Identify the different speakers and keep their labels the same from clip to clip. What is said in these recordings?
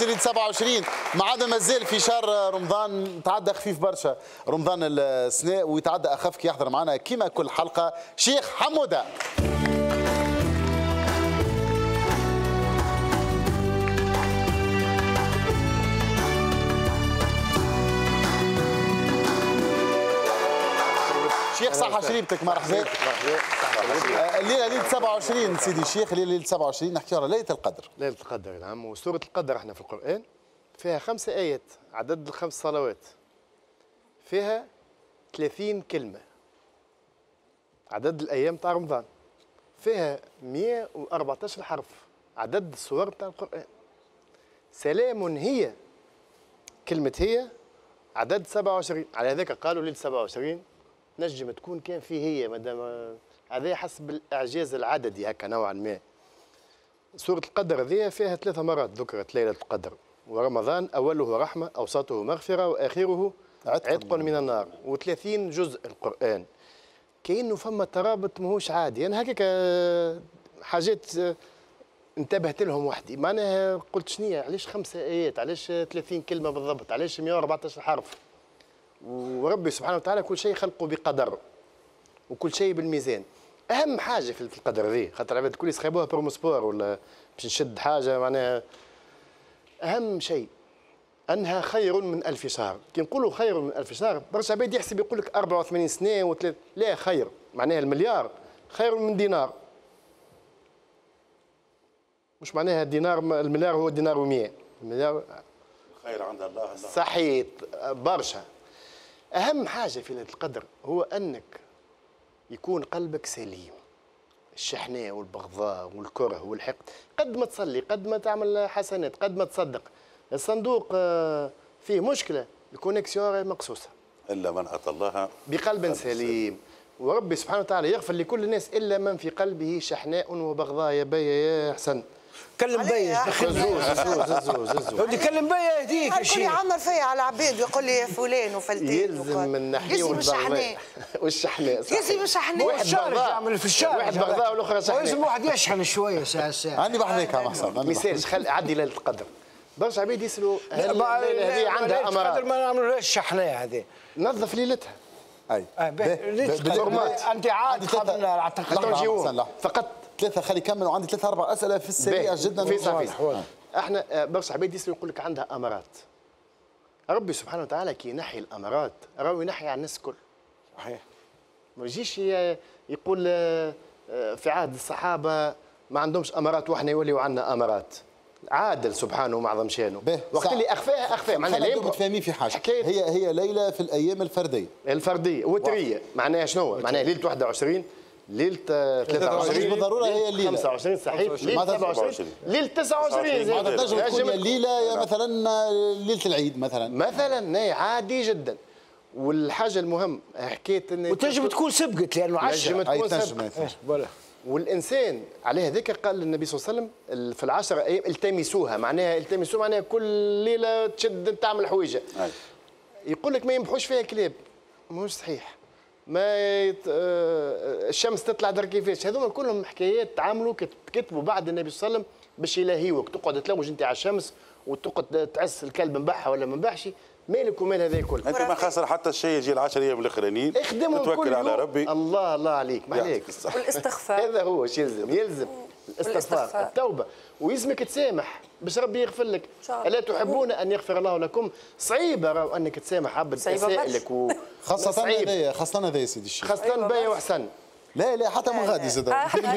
Speaker 1: ليله 27 معادنا مازال في شهر رمضان، تعدى خفيف برشا رمضان السنه ويتعدى اخف كي يحضر معنا كيما كل حلقه شيخ حموده. شيخ صحة شريبتك مرحبا. الليلة ليلة 27 سيدي الشيخ، الليلة ليلة 27 نحكي على ليلة القدر.
Speaker 2: ليلة القدر نعم، وسورة القدر احنا في القرآن فيها 5 آيات عدد الخمس صلوات، فيها 30 كلمة عدد الأيام تاع رمضان، فيها 114 حرف عدد السور تاع القرآن. سلام هي كلمة هي عدد 27، على هذاك قالوا ليلة 27 نجم تكون كان فيه هي مادام هذا حسب الاعجاز العددي هكا نوعا ما. سوره القدر هذه فيها 3 مرات ذكرت ليله القدر، ورمضان اوله رحمه اوسطه مغفره واخره عتق من النار، و30 جزء القران. كأنه فما ترابط ماهوش عادي. انا هكاك حاجات انتبهت لهم وحدي، معناها قلت شنيا علاش 5 ايات، علاش 30 كلمه بالضبط، علاش 114 حرف. وربي سبحانه وتعالى كل شيء خلقه بقدر وكل شيء بالميزان. اهم حاجه في القدر ذي، خاطر العباد الكل يسخيبوها بروموسبور ولا باش نشد حاجه، معناها اهم شيء انها خير من 1000 شهر. كي نقولوا خير من 1000 شهر برشا عباد يحسب يقول لك 84 سنه وثلاث، لا، خير معناها المليار خير من دينار. مش معناها الدينار، المليار هو دينار و100، المليار
Speaker 3: خير عند الله.
Speaker 2: صحيح برشا. أهم حاجة في ليلة القدر هو أنك يكون قلبك سليم. الشحناء والبغضاء والكره والحقد، قد ما تصلي، قد ما تعمل حسنات، قد ما تصدق، الصندوق فيه مشكلة، الكونيكسيون مقصوصة
Speaker 3: إلا من أتى الله
Speaker 2: بقلب سليم. وربي سبحانه وتعالى يغفر لكل الناس إلا من في قلبه شحناء وبغضاء. يا بيا يا حسن
Speaker 4: كلم بيا
Speaker 2: زوز
Speaker 4: كلم بيا يهديك يا
Speaker 5: الكل
Speaker 4: شيخ.
Speaker 5: يعمر فيا على عباد ويقول لي يا فلان وفلتان.
Speaker 2: يلزم من ناحيه
Speaker 5: يلزم الشحناء
Speaker 2: والشحناء
Speaker 5: يلزم الشحناء.
Speaker 2: واحد بغضاء
Speaker 4: يعمل في الشارع،
Speaker 2: واحد بغضاء والاخرى شحناء.
Speaker 4: لازم واحد يشحن شويه ساعه.
Speaker 1: عندي بحذاك يا محسن،
Speaker 2: مثال خل عدي ليله القدر. برشا عباد يسالوا هل الليله هذه عندها امراض؟
Speaker 4: ما نعملوش الشحناء هذه،
Speaker 2: نظف ليلتها.
Speaker 1: اي
Speaker 4: انت عاد قبل
Speaker 1: اعتقد
Speaker 2: فقط
Speaker 1: 3. خلي كمل، وعندي 3 4 اسئله في السريع جدا.
Speaker 2: في صحيح. احنا برشا عباد يسالوا يقول لك عندها امراض. ربي سبحانه وتعالى كي ينحي الامراض راهو ينحي على الناس الكل.
Speaker 1: صحيح.
Speaker 2: ما يجيش يقول في عهد الصحابه ما عندهمش امارات واحنا يوليوا عندنا امارات. عادل سبحانه ومعظم شانه. وقت اللي اخفاها معناها
Speaker 1: لا متفاهمين في حاجه. هي ليله في الايام الفرديه وتريه.
Speaker 2: معناها شنو؟ معناها ليله 21، ليله 23
Speaker 1: بالضروره هي الليله
Speaker 2: 25 صحيح، ليله 27، ليله 29
Speaker 1: ما تنجم تكون الليله يا مثلا ليله العيد
Speaker 2: مثلا عادي جدا. والحاجه المهم حكايه ان
Speaker 4: وتنجم تكون سبقت لانه 10
Speaker 2: نجم تكون سبقت. والانسان على هذاك قال النبي صلى الله عليه وسلم في ال10 ايام التمسوها. معناها التمسوها معناها كل ليله تشد تعمل حويجه. يقول لك ما ينبحوش فيها كلاب، مش صحيح. ما الشمس تطلع در كيفاش، هذوما كلهم حكايات تعاملوا كتبوا بعد النبي صلى الله عليه وسلم باش يلهيوك. تقعد تلوج انت على الشمس وتقعد تعس الكلب نبحها ولا ما نبحش، مالك ومال هذا كله.
Speaker 3: انت ما خسر حتى الشيء يجي ال10 ايام الاخرانيين
Speaker 2: اخدمهم
Speaker 3: توكل على ربي.
Speaker 2: الله عليك، ما عليك.
Speaker 5: والاستغفار
Speaker 2: هذا هو ايش يلزم الاستغفار، التوبه، ويلزمك تسامح باش ربي يغفر لك. الا تحبون ان يغفر الله لكم؟ صعيبه راهو انك تسامح عبد اسائلك
Speaker 1: خاصه هذا يا سيدي الشيخ،
Speaker 2: خاصه بيا وحسن.
Speaker 1: لا حتى من غادي زاد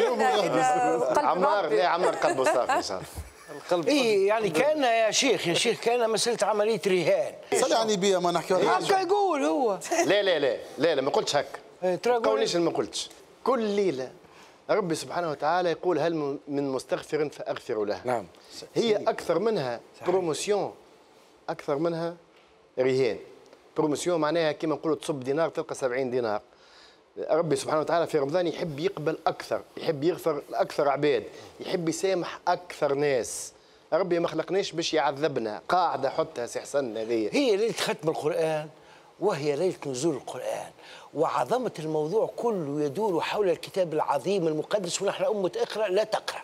Speaker 2: عمار. لا عمار قلبه صافي ان شاء الله.
Speaker 4: القلب يعني كان يا شيخ كان مساله عمليه رهان.
Speaker 1: صلي على النبي ما نحكيو
Speaker 4: هكا يقول هو.
Speaker 2: لا ما قلتش هكا. قوليش ما قلتش. كل ليله ربي سبحانه وتعالى يقول هل من مستغفر فاغفر له.
Speaker 4: نعم.
Speaker 2: هي اكثر منها بروموسيون، اكثر منها رهان. بروموسيون معناها كما نقولوا تصب دينار تلقى 70 دينار. ربي سبحانه وتعالى في رمضان يحب يقبل اكثر، يحب يغفر لاكثر عباد، يحب يسامح اكثر ناس. ربي ما خلقناش باش يعذبنا. قاعده حطها سي حسن هذه.
Speaker 4: هي ليله ختم القران وهي ليله نزول القران، وعظمه الموضوع كله يدور حول الكتاب العظيم المقدس، ونحن امه اقرا لا تقرا.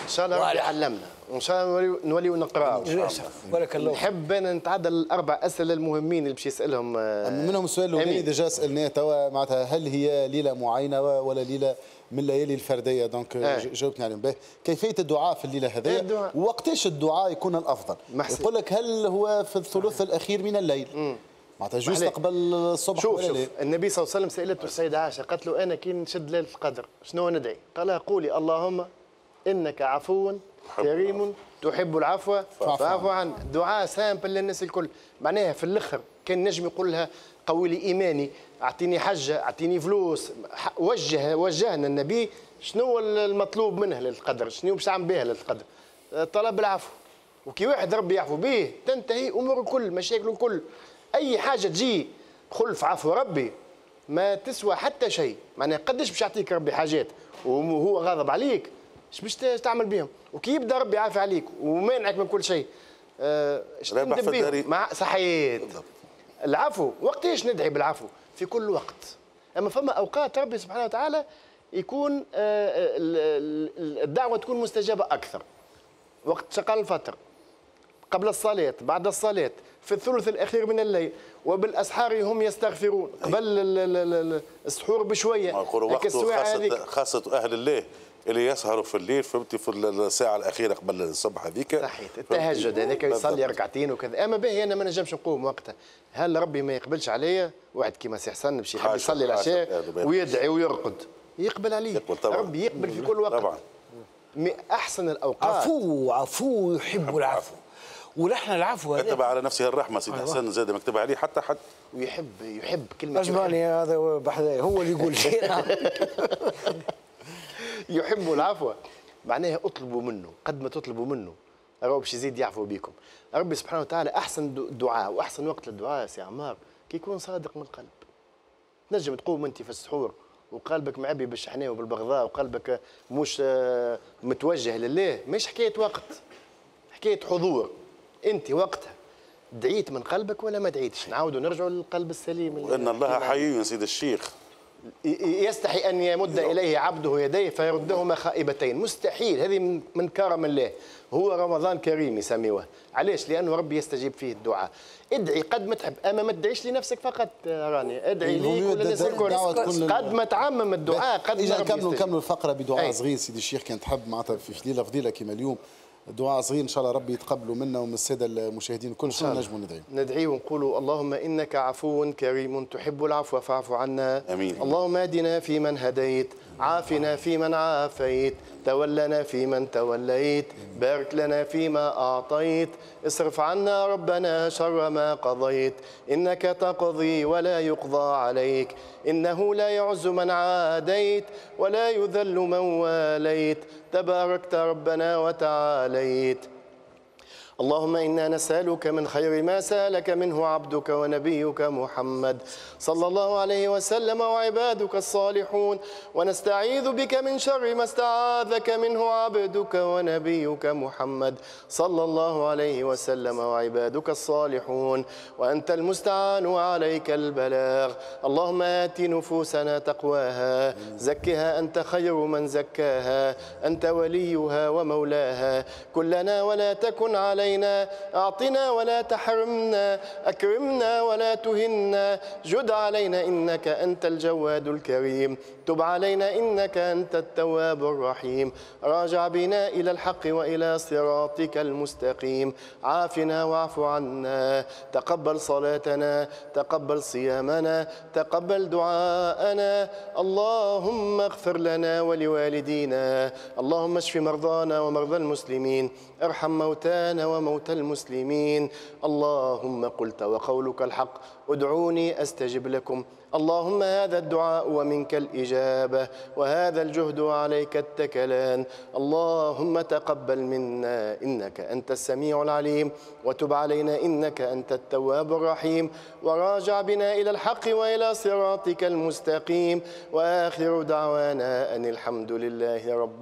Speaker 2: ان شاء الله ربي يعلمنا وان شاء الله نوليو نقراو.
Speaker 4: للاسف بارك الله فيك.
Speaker 2: نحب انا نتعدى الاربع اسئله المهمين اللي باش يسالهم.
Speaker 1: منهم السؤال الاولاني ديجا سالناه توا معناتها هل هي ليله معينه ولا ليله من الليالي الفرديه؟ دونك جاوبتني عليهم. باهي كيفيه الدعاء في الليله هذه ووقتاش الدعاء يكون الافضل؟ يقول لك هل هو في الثلث الاخير من الليل معناتها جوز قبل الصبح
Speaker 2: شوف
Speaker 1: ولا
Speaker 2: شوف
Speaker 1: لا؟
Speaker 2: النبي صلى الله عليه وسلم سالته السيده عائشه قالت له انا كي نشد ليله القدر شنو ندعي؟ قال قولي اللهم انك عفو كريم تحب العفو فاعف عنا. دعاء سامبل للناس الكل، معناها في الاخر كان نجم يقول لها قوي لي ايماني، اعطيني حجه، اعطيني فلوس، وجهنا النبي شنو المطلوب منها للقدر، شنو باش تعمل بها للقدر؟ طلب العفو. وكي واحد ربي يعفو به تنتهي امور الكل، مشاكل الكل. اي حاجه تجي خلف عفو ربي ما تسوى حتى شيء، معناها قداش باش يعطيك ربي حاجات وهو غاضب عليك ايش باش تعمل بهم؟ وكي يبدا ربي عافي عليك ومانعك من كل شيء ايش تندم بهم؟ مع صحيت العفو. وقتاش ندعي بالعفو؟ في كل وقت. اما فما اوقات ربي سبحانه وتعالى يكون الدعوه تكون مستجابه اكثر. وقت شقال الفطر، قبل الصلاه، بعد الصلاه، في الثلث الاخير من الليل، وبالاسحار هم يستغفرون، قبل السحور بشويه.
Speaker 3: وقته خاصه اهل الله اللي يسهروا في الليل، فهمتي، في الساعه الاخيره قبل الصبح هذيك.
Speaker 2: صحيح التهجد هذاك يصلي ركعتين وكذا. اما باهي انا ما نجمش نقوم وقتها، هل ربي ما يقبلش عليا؟ واحد كيما سي حسن باش يحب يصلي العشاء ويدعي ويرقد، يقبل عليه. ربي يقبل في كل وقت طبعا. احسن الاوقات
Speaker 4: عفو يحب العفو. ونحن العفو هذا
Speaker 3: كتب على نفسه الرحمه سيدي حسن، زاد مكتب عليه حتى حد
Speaker 2: ويحب كلمه
Speaker 4: اسمعني هذا بحذاي هو اللي يقول شيء.
Speaker 2: يحب العفو، معناها اطلبوا منه قد ما تطلبوا منه راهو باش يزيد يعفو بكم. ربي سبحانه وتعالى احسن دعاء واحسن وقت للدعاء يا سي عمار كي يكون صادق من القلب. تنجم تقوم انت في السحور وقلبك معبي بالشحناء وبالبغضاء وقلبك مش متوجه لله، مش حكايه وقت، حكايه حضور. انت وقتها دعيت من قلبك ولا ما دعيتش؟ نعاودوا نرجعوا للقلب السليم.
Speaker 3: وان الله حي سيد الشيخ،
Speaker 2: يستحي ان يمد اليه عبده يديه فيردهما خائبتين، مستحيل. هذه من كرم الله. هو رمضان كريم يسميوه، علاش؟ لانه ربي يستجيب فيه الدعاء. ادعي قد ما تحب، اما ما تدعيش لنفسك فقط راني، ادعي ليك وللناس الكل قد ما تعمم الدعاء. قد ما
Speaker 1: نكملوا الفقره بدعاء صغير سيدي الشيخ كان تحب معناتها في ليله فضيله كما اليوم، دعاء صغير ان شاء الله ربي يتقبلوا منا ومن الساده المشاهدين كل شيء نجموا
Speaker 2: ندعي ونقولوا اللهم انك عفو كريم تحب العفو فاعف عنا.
Speaker 3: امين.
Speaker 2: اللهم اهدنا فيمن هديت، عافنا فيمن عافيت، تولنا فيمن توليت، بارك لنا فيما اعطيت، اصرف عنا ربنا شر ما قضيت، انك تقضي ولا يقضى عليك، انه لا يعز من عاديت ولا يذل من واليت، تباركت ربنا وتعاليت. اللهم إنا نسألك من خير ما سألك منه عبدك ونبيك محمد صلى الله عليه وسلم وعبادك الصالحون، ونستعيذ بك من شر ما استعاذك منه عبدك ونبيك محمد صلى الله عليه وسلم وعبادك الصالحون، وأنت المستعان وعليك البلاغ. اللهم آت نفوسنا تقواها، زكها أنت خير من زكاها، أنت وليها ومولاها. كلنا ولا تكن علينا، أعطنا ولا تحرمنا، أكرمنا ولا تهنا، جد علينا إنك أنت الجواد الكريم، تب علينا إنك أنت التواب الرحيم، راجع بنا إلى الحق وإلى صراطك المستقيم، عافنا واعف عنا، تقبل صلاتنا، تقبل صيامنا، تقبل دعاءنا. اللهم اغفر لنا ولوالدينا، اللهم اشف مرضانا ومرضى المسلمين، ارحم موتانا وموتى المسلمين. اللهم قلت وقولك الحق، ادعوني أستجب لكم. اللهم هذا الدعاء ومنك الإجابة، وهذا الجهد وعليك التكلان. اللهم تقبل منا إنك أنت السميع العليم، وتب علينا إنك أنت التواب الرحيم، وراجع بنا إلى الحق وإلى صراطك المستقيم. وآخر دعوانا أن الحمد لله رب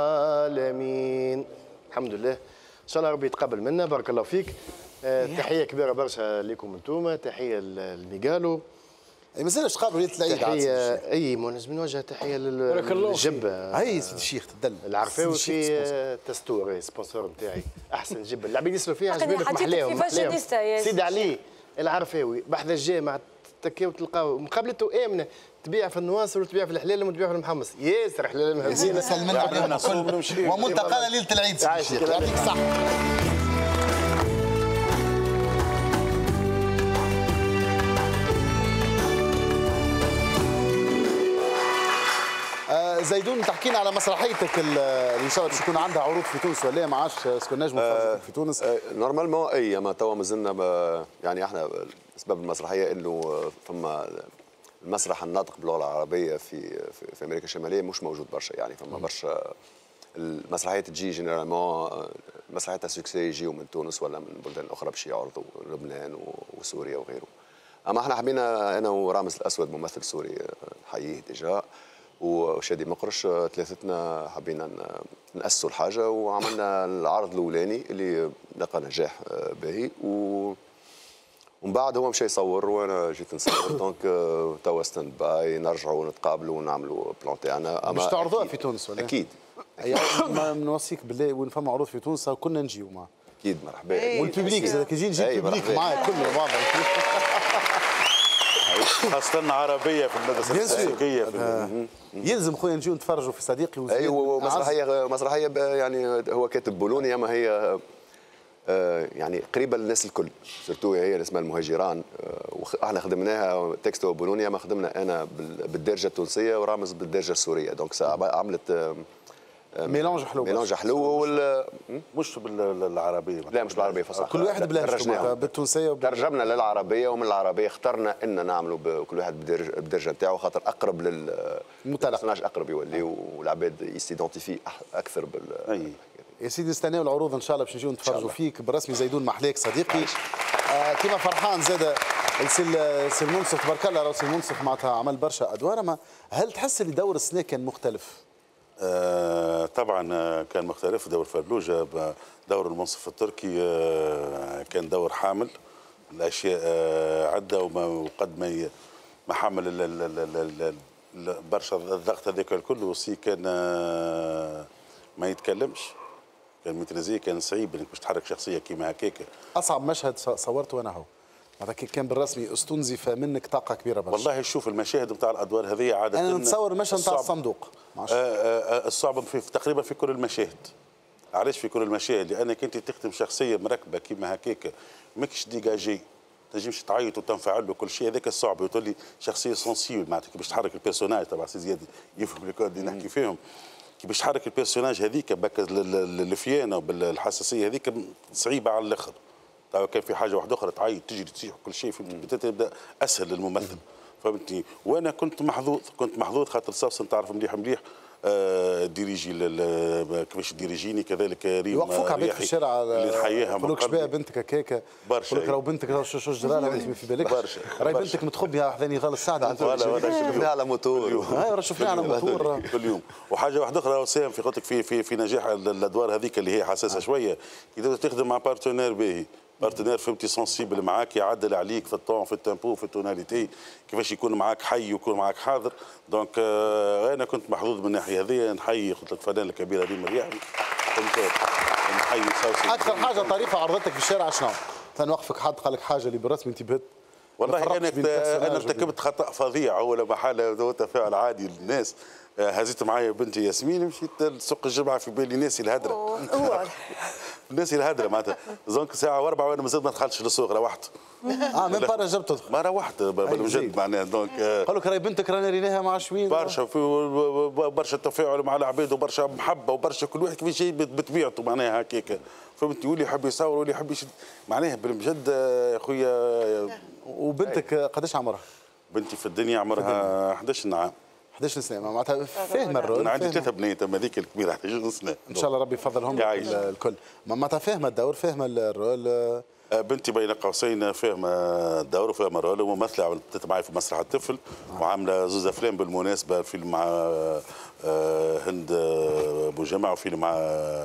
Speaker 2: العالمين. الحمد لله. إن شاء الله ربي يتقبل منا. بارك الله فيك. تحية كبيرة برشا لكم انتوما، تحية لميغالو.
Speaker 1: مازال قابل ليله العيد.
Speaker 2: تحيه اي لازم نوجه تحيه للجبه.
Speaker 1: هاي سيدي الشيخ تدل
Speaker 2: العرفاوي في تستور سبونسور نتاعي احسن جبه العبيد يسلوا فيها عجبالك محلاهم سيدي علي العرفاوي بحذا الجامع تكيو تلقاو مقابلته امنه تبيع في النواصر وتبيع في الحلال وتبيع في المحمص ياسر حلال المهزينه
Speaker 1: سلمنا ومنتقى ليله العيد سيدي الشيخ يعطيك الصحه. زيدون تحكينا على مسرحيتك اللي ان شاء الله تكون عندها عروض في تونس ولا ما عادش تكون نجم في تونس؟
Speaker 6: نورمالمون اي اما توا مازلنا يعني احنا اسباب المسرحيه انه فما المسرح الناطق باللغه العربيه في امريكا الشماليه مش موجود برشا، يعني فما برشا المسرحيات تجي جينيرالمون مسرحيات السكسي يجيو من تونس ولا من بلدان اخرى باش يعرضوا لبنان وسوريا وغيره. اما احنا حبينا انا ورامز الاسود ممثل سوري نحييه ديجا وشادي مقرش ثلاثتنا حبينا نأسسوا الحاجة وعملنا العرض الأولاني اللي لقى نجاح باهي ومن بعد هو مشى يصور وأنا جيت نصور دونك توا ستاند باي نرجعوا نتقابلوا ونعملوا بلان تاعنا.
Speaker 1: مش تعرضوها في تونس ولا؟
Speaker 6: أكيد
Speaker 1: نوصيك بالله وين فما عروض في تونس كنا نجيو معاه.
Speaker 6: أكيد مرحبا.
Speaker 1: والببليك زاد يجي الببليك معاه كله بعض.
Speaker 3: خاصة عربية في المدرسة الكلاسيكية
Speaker 1: يلزم خويا نجيو نتفرجوا في صديقي وزيد.
Speaker 6: ايوه مسرحية يعني هو كاتب بولونيا ما هي يعني قريبة للناس الكل سيرتو هي اللي اسمها المهاجران واحنا خدمناها تكستو بولونيا ما خدمنا انا بالدارجة التونسية ورامز بالدارجة السورية دونك عملت
Speaker 1: ميلانج حلو
Speaker 3: مش بالعربيه
Speaker 6: لا مش بالعربيه فصح
Speaker 1: كل واحد بلهجته بالتونسيه
Speaker 6: ترجمنا للعربيه ومن العربيه اخترنا ان نعملوا كل واحد بالدرجه نتاعو خاطر اقرب للمتلقي اقرب يولي والعباد يستيدونتيفي اكثر
Speaker 1: بال يا سيدي نستناو العروض ان شاء الله باش نجيو نتفرجوا فيك بالرسمي. زيدون محليك صديقي كيما فرحان زاد السي المنصف تبارك الله راهو السي المنصف معناتها عمل برشا ادوار. اما هل تحس اللي دور السنه كان مختلف؟
Speaker 3: طبعا كان مختلف. دور فلوجة دور المنصف التركي كان دور حامل الاشياء عده وقد ما حمل برشا الضغط هذاك الكل وسي كان ما يتكلمش كان مترزي كان صعيب انك باش تحرك شخصيه كيما هكاك.
Speaker 1: اصعب مشهد صورته انا هو هذا كان بالرسمي استنزف منك طاقه كبيره برشا.
Speaker 3: والله شوف المشاهد نتاع الادوار هذه عاده
Speaker 1: انا نتصور المشهد نتاع الصندوق
Speaker 3: الصعب في تقريبا في كل المشاهد. علاش في كل المشاهد؟ لانك انت تخدم شخصيه مركبه كيما هكاك ماكش ديجاجي تنجمش تعيط وتنفعل له كل شيء هذاك الصعب وتولي شخصيه سونسيبل معناتها كي باش تحرك البيرسوناج تبع سي زياد يفهم الكود اللي نحكي فيهم كي باش تحرك البيرسوناج هذيك بكا الفيانه وبالحساسيه هذيك صعيبه على الاخر. كان في حاجه واحده اخرى تعيط تجري تصيح كل شيء تبدا اسهل للممثل فهمتني. وانا كنت محظوظ خاطر سابسن تعرف مليح ديريجي كيفاش ديريجيني كذلك ريم
Speaker 1: يوقفوك عباد في الشارع
Speaker 3: اللي نحييها
Speaker 1: يقول لك شبيه بنتك هكاك
Speaker 3: برشا
Speaker 1: يقول لك راهو بنتك شو جرالها وانت ما في بالكش
Speaker 3: برشا
Speaker 1: راهي بنتك متخبيه حذا نضال السعد
Speaker 6: شفناها على موتور
Speaker 1: شفناها على موتور
Speaker 3: كل يوم. وحاجه واحده اخرى وسام في قلت لك في نجاح الادوار هذيك اللي هي حساسه شويه اذا تخدم مع بارتنير باهي بارتنير فهمتي سنسيبل معاك يعدل عليك في الطون في التيمبو في التوناليتي كيفاش يكون معاك حي ويكون معاك حاضر. دونك انا كنت محظوظ من الناحيه هذه نحيي قلت لك الفنانه الكبيره ريم الرياحي كنت نحيي
Speaker 1: اكثر حاجه طريفه عرضتك في الشارع شنو؟ نوقفك حد قال لك حاجه اللي بالرسمي انتبهت
Speaker 3: والله انا ارتكبت خطا فظيع اول محل تفاعل عادي للناس هزيت معايا بنتي ياسمين مشيت لسوق الجمعه في بالي ناسي الهدره ناسي الهدره معناتها زونك ساعه وربع وانا مازال ما دخلتش للسوق روحت
Speaker 1: من برا جبت تدخل
Speaker 3: ما روحت بالوجد معناها دونك
Speaker 1: قال لك راهي بنتك رانا ريناها مع شوين
Speaker 3: برشا برشا تفاعل مع العباد وبرشا محبه وبرشا كل واحد كيفاش جاي بطبيعته معناها هكاك فهمتني واللي يحب يصور واللي يحب يشد معناها بالجد يا خويا.
Speaker 1: وبنتك قداش عمرها؟
Speaker 3: بنتي في الدنيا عمرها 11 عام
Speaker 1: 11 سنه معناتها فاهمه الرول.
Speaker 3: انا عندي 3 بنات اما هذيك الكبيره 11 سنه
Speaker 1: ان شاء الله ربي يفضلهم الكل. معناتها فاهمه الدور فاهمه الرول.
Speaker 3: بنتي بين قوسين فاهمه الدور وفاهمه الرول وممثله عملت معي في مسرح الطفل وعامله زوز افلام بالمناسبه فيلم مع هند بوجمع وفيلم مع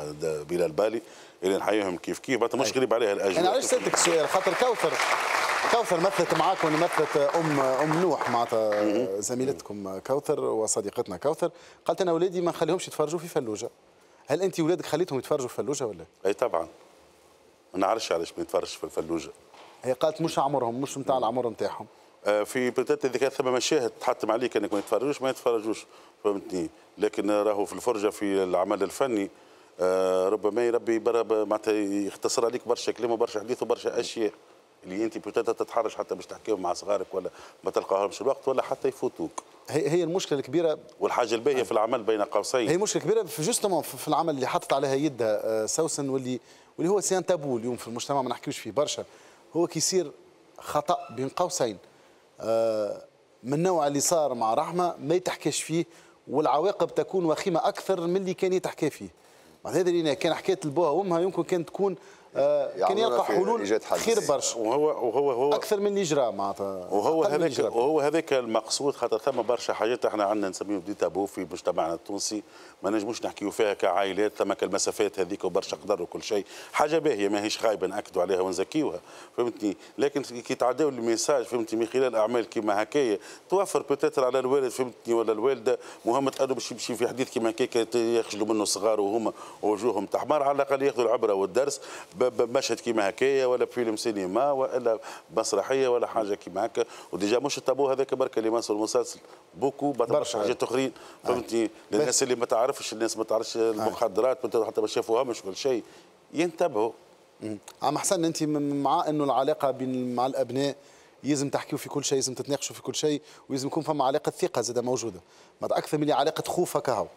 Speaker 3: بلال بالي اللي نحييهم كيف معناتها مش غريب عليها الاجر.
Speaker 1: انا علاش سالتك السؤال خاطر كوثر كوثر مثلت معاكم مثلت ام نوح معناتها زميلتكم كوثر وصديقتنا كوثر، قالت انا اولادي ما نخليهمش يتفرجوا في فلوجه. هل انت اولادك خليتهم يتفرجوا في فلوجه ولا؟
Speaker 3: اي طبعا. ما نعرفش علاش ما يتفرجش في الفلوجه.
Speaker 1: هي قالت مش عمرهم، مش نتاع العمر نتاعهم.
Speaker 3: في بتات اذا كان ثم مشاهد تحتم عليك انك ما يتفرجوش فهمتني، لكن راهو في الفرجه في العمل الفني ربما يربي معناتها يختصر عليك برشا كلام وبرشا حديث وبرشا اشياء اللي انت بتات تتحرج حتى باش تحكيهم مع صغارك ولا ما تلقاهمش الوقت ولا حتى يفوتوك.
Speaker 1: هي المشكله الكبيره
Speaker 3: والحاجه الباهيه في العمل بين قوسين،
Speaker 1: هي مشكله كبيره في جوستومون في العمل اللي حطت عليها يدها سوسن، واللي هو سيان تابو اليوم في المجتمع ما نحكيوش فيه برشا. هو كي يصير خطا بين قوسين من النوع اللي صار مع رحمه ما يتحكيش فيه، والعواقب تكون وخيمه اكثر من اللي كان يتحكى فيه. هذا اللي كان حكايه لبوها وامها يمكن كانت تكون كان يلقى حلول خير برشا،
Speaker 3: وهو
Speaker 1: اكثر من اللي جرى معناتها.
Speaker 3: وهو هذاك المقصود، خاطر ثم برشا حاجات احنا عندنا نسميهم دي تابو في مجتمعنا التونسي ما نجموش نحكيو فيها كعائلات، ثم المسافات هذيك وبرشا قدر وكل شيء، حاجه باهيه ماهيش خايبه ناكدوا عليها ونزكيوها فهمتني، لكن كي تعداو الميساج فهمتني من خلال اعمال كيما هكايا توفر بوتيتر على الوالد فهمتني ولا الوالده مهمه انه باش يمشي في حديث كيما هكاك يخجلوا منه صغار وهما وجوههم تحمر، على الاقل ياخذوا العبره والدرس بمشهد كيما هكايا ولا بفيلم سينما ولا مسرحيه ولا حاجه كيما هكا. وديجا مش التابو هذاك برك اللي مصر المسلسل بوكو برشا حاجات اخرين فهمتني، للناس اللي ما تعرفش، الناس ما تعرفش المخدرات حتى ما شافوهمش كل شيء ينتبهوا.
Speaker 1: عم حسن انت مع انه العلاقه مع الابناء يلزم تحكيوا في كل شيء، يلزم تتناقشوا في كل شيء، ويلزم يكون فما علاقه ثقه زاده موجوده، ما اكثر من علاقه خوف هكا.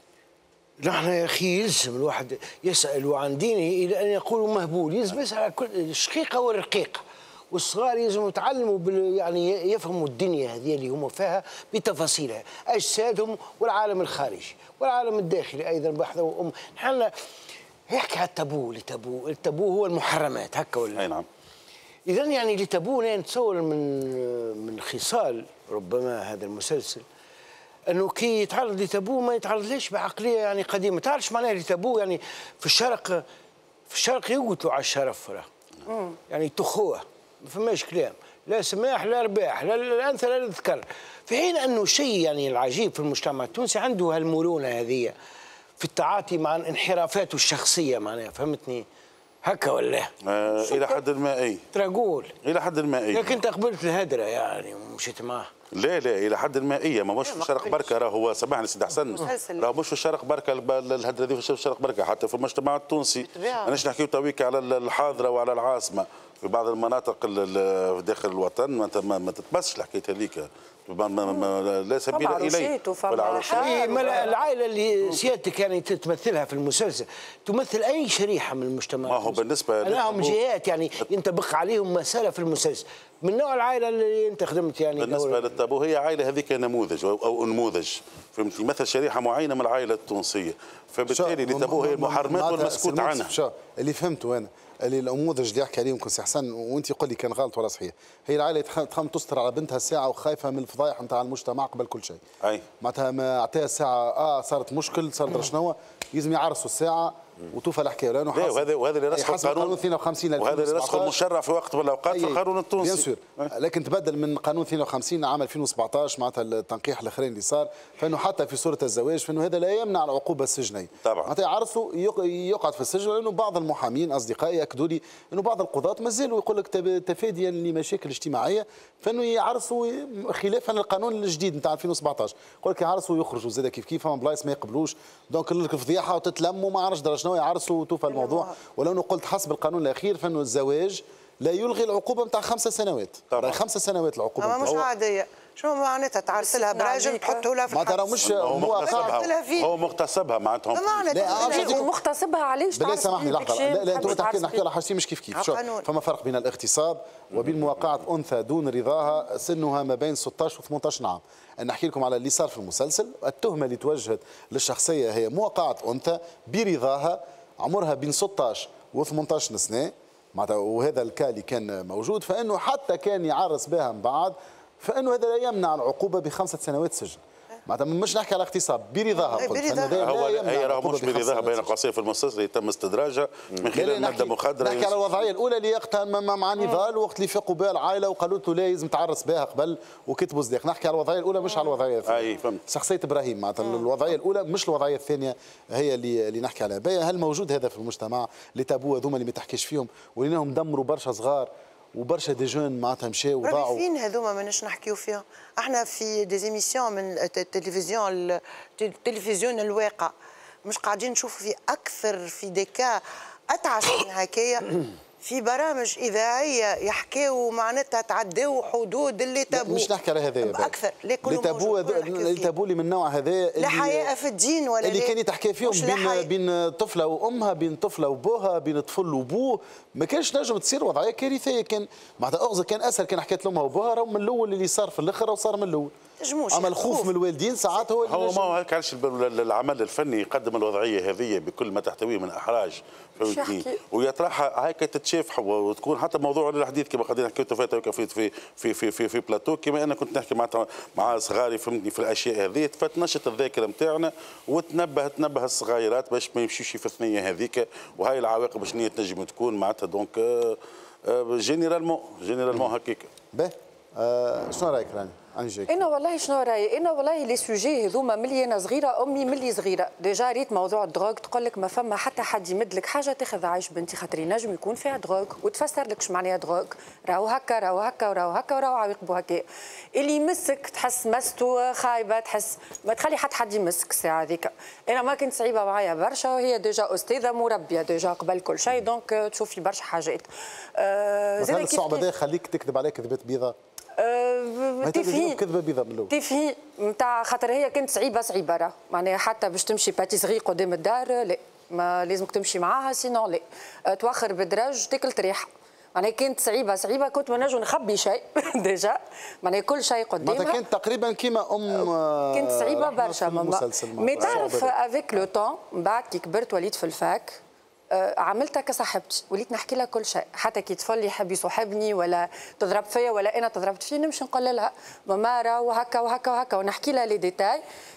Speaker 4: نحن يا اخي يلزم الواحد يسال عن دينه الى ان يقول مهبول، يلزم يسال على كل الشقيقه والرقيقه، والصغار يلزم يتعلموا يعني يفهموا الدنيا هذه اللي هم فيها بتفاصيلها، اجسادهم والعالم الخارجي والعالم الداخلي ايضا بحثه نحن يحكي على التابو هو المحرمات هكا ولا؟
Speaker 3: اي نعم.
Speaker 4: اذا يعني لتابو نتصور من خصال ربما هذا المسلسل انه كي يتعرض لتابو ما يتعرض بعقليه يعني قديمه، تعرفش معناها لتابو يعني في الشرق يقتلوا على الشرف يعني تخوه ما فماش كلام، لا سماح لا رباح لا الانثى لا الذكر، في حين انه شيء يعني العجيب في المجتمع التونسي عنده هالمرونه هذه في التعاطي مع انحرافاته الشخصيه معناها، فهمتني هكا ولا؟
Speaker 3: الى حد ما اي
Speaker 4: تقول
Speaker 3: الى حد ما اي،
Speaker 4: لكن انت قبلت الهدره يعني ومشيت معاه.
Speaker 3: لا الى حد ما اي، ما مش في الشرق بركه، راه هو سامحني سيدي حسن، راه مش في الشرق بركه الهدره دي في الشرق بركه، حتى في المجتمع التونسي ماناش نحكيو تويك على الحاضره وعلى العاصمه، في بعض المناطق داخل الوطن ما تتبسش الحكايه هذيك، لا سبيل اليه.
Speaker 4: العائله اللي سيادتك يعني تمثلها في المسلسل تمثل اي شريحه من المجتمع؟
Speaker 3: ما هو بالنسبه
Speaker 4: لهم جهات يعني ينطبق عليهم مساله في المسلسل من نوع العائله اللي انت خدمت يعني.
Speaker 3: بالنسبه للتابو هي عائله هذيك نموذج او نموذج فهمتي، مثل شريحه معينه من العائله التونسيه، فبالتالي للتابو هي المحرمات والمسكوت عنها.
Speaker 1: شو اللي فهمته انا اللي النموذج اللي يحكي عليهم سي حسن وانت قل لي كان غلط ولا صحيح، هي العائله تخم تستر على بنتها ساعه وخايفه من الفضايح نتاع المجتمع قبل كل شيء.
Speaker 3: اي
Speaker 1: معناتها ما اعطيها الساعه صارت مشكل صارت شنو لازم يعرسوا الساعه وتوفى الحكايه، لانه
Speaker 3: وهذا اللي رسخ القانون
Speaker 1: 52
Speaker 3: وهذا اللي رسخ المشرع في وقت من الاوقات في القانون التونسي.
Speaker 1: لكن تبدل من قانون 52 عام 2017 معناتها التنقيح الاخرين اللي صار، فانه حتى في صوره الزواج فانه هذا لا يمنع العقوبه السجنيه.
Speaker 3: طبعا
Speaker 1: معناتها يعرسوا يقعد في السجن، لانه بعض المحامين اصدقائي ياكدوا لي انه بعض القضاة مازالوا يقول لك تفاديا لمشاكل اجتماعيه فانه يعرسوا خلافا للقانون الجديد نتاع 2017، يقول لك يعرسوا ويخرجوا زاد كيف فما بلايص ما يقبلوش، دونك الفضيحه وتتلموا ما عرفش درا شنو يعرسوا وتوفى الموضوع. ولو قلت حسب القانون الاخير فانه الزواج لا يلغي العقوبه نتاع 5 سنوات.
Speaker 3: طبعا
Speaker 1: 5 سنوات العقوبه
Speaker 5: مش عاديه. شو معناتها تعرس لها براجل تحطوا لها في
Speaker 1: معناتها راه مش
Speaker 3: هو مغتصبها معناتها
Speaker 5: ومغتصبها علاش؟
Speaker 1: بالله سامحني لحظه، لا انتم نحكي على حاجتين مش كيف شو فما فرق بين الاغتصاب وبين مواقعه انثى دون رضاها سنها ما بين 16 و 18 عام. نحكي لكم على اللي صار في المسلسل، التهمه اللي توجهت للشخصيه هي مواقعه انثى برضاها عمرها بين 16 و 18 سنه معناتها، وهذا الكا اللي كان موجود، فانه حتى كان يعرس بها من بعد فانه هذا لا يمنع العقوبه ب5 سنوات سجن. معناتها مش نحكي على اغتصاب برضاها.
Speaker 3: هي راه مش برضاها بين قوسين في المستشفى يتم استدراجها من خلال ماده مخدره.
Speaker 1: نحكي على الوضعيه الاولى اللي وقتها مع نضال، وقت اللي فاقوا بها العائله وقالوا له لازم تعرس بها قبل وكتبوا صديق. نحكي على الوضعيه الاولى مش على الوضعيه الثانيه.
Speaker 3: اي فهمت.
Speaker 1: شخصيه ابراهيم معناتها الوضعيه الاولى مش الوضعيه الثانيه هي اللي نحكي عليها. هل موجود هذا في المجتمع اللي تابو هذوما اللي ما تحكيش فيهم وليناهم دمروا برشا صغار وبرشا دي جون معناتها مشاو وضاعوا؟
Speaker 5: فين هذوما ماناش نحكيو فيهم. احنا في ديزيميسيون من التلفزيون الواقع مش قاعدين نشوفوا في اكثر في ديكا اتعس من هكايا في برامج اذاعيه يحكيو معناتها تعداو حدود اللي تابو.
Speaker 1: مش نحكي على هذايا
Speaker 5: اكثر اللي
Speaker 1: تابو اللي من النوع هذا
Speaker 5: لا حياء في الدين ولا
Speaker 1: اللي كان يتحكي فيهم بين طفله وامها، بين طفله وبوها، بين طفل وبوه. ما كانش نجم تصير وضعيه كارثيه. كان معناتها اغزى كان اسهل كان حكيت لامها وبوها راهو من الاول اللي صار في الاخر راهو صار من الاول. اما الخوف من الوالدين ساعات هو
Speaker 3: ما هيك علاش العمل الفني يقدم الوضعيه هذه بكل ما تحتويه من احراج، فهمتني؟ ويطرحها هيك تتشاف وتكون حتى موضوع للحديث كما قاعدين حكيتوا فيه في بلاتو. كما انا كنت نحكي مع صغاري فهمتني في الاشياء هذه، فتنشط الذاكره نتاعنا وتنبه الصغيرات باش ما يمشيوش في الثنيه هذيك. وهي العواقب شنو تنجم تكون معناتها دونك جينيرالمون هكاك.
Speaker 1: باهي شنو رايك راني؟
Speaker 7: انا والله شنو رايي؟ انا والله لي سوجي هذوما ملي انا صغيره، امي ملي صغيره ديجا ريت موضوع الدروغ، تقول لك ما فما حتى حد يمد لك حاجه تاخذ عايش بنتي خاطر ينجم يكون فيها دروغ، وتفسر لك شو معناها دروغ، راهو هكا راهو هكا وراهو هكا وراهو عواقبه هكا. اللي يمسك تحس مسته خايبه، تحس ما تخلي حد يمسك الساعه هذيك. انا ما كنت صعيبه معايا برشا، وهي ديجا استاذه مربيه ديجا قبل كل شيء، دونك تشوفي برشا حاجات.
Speaker 1: زاد الصعوبه هذا خليك تكذب عليك كذبات بيضاء.
Speaker 7: تفهي
Speaker 1: كذبه بيضاء من الاول، تفهي
Speaker 7: نتاع خاطر هي كانت صعيبه راه معناها حتى باش تمشي باتيسري قدام الدار لا، ما لازمك تمشي معاها سينون لا، توخر بالدرج تاكل تريح. معناها كانت صعيبه كنت ما نجم نخبي شيء ديجا، معناها كل شيء قدامها.
Speaker 1: معناتها كانت تقريبا كيما
Speaker 7: كانت صعيبه برشا ماما. مي تعرف افيك لو طون من بعد كي كبرت وليت في الفاك عملتها كصاحبتي، وليت نحكي لها كل شيء. حتى كي طفل يحب يصاحبني ولا تضرب فيا ولا انا تضربت فيه نمشي نقول لها ماما راه وهكا وهكا وهكا، ونحكي لها لي ديتاي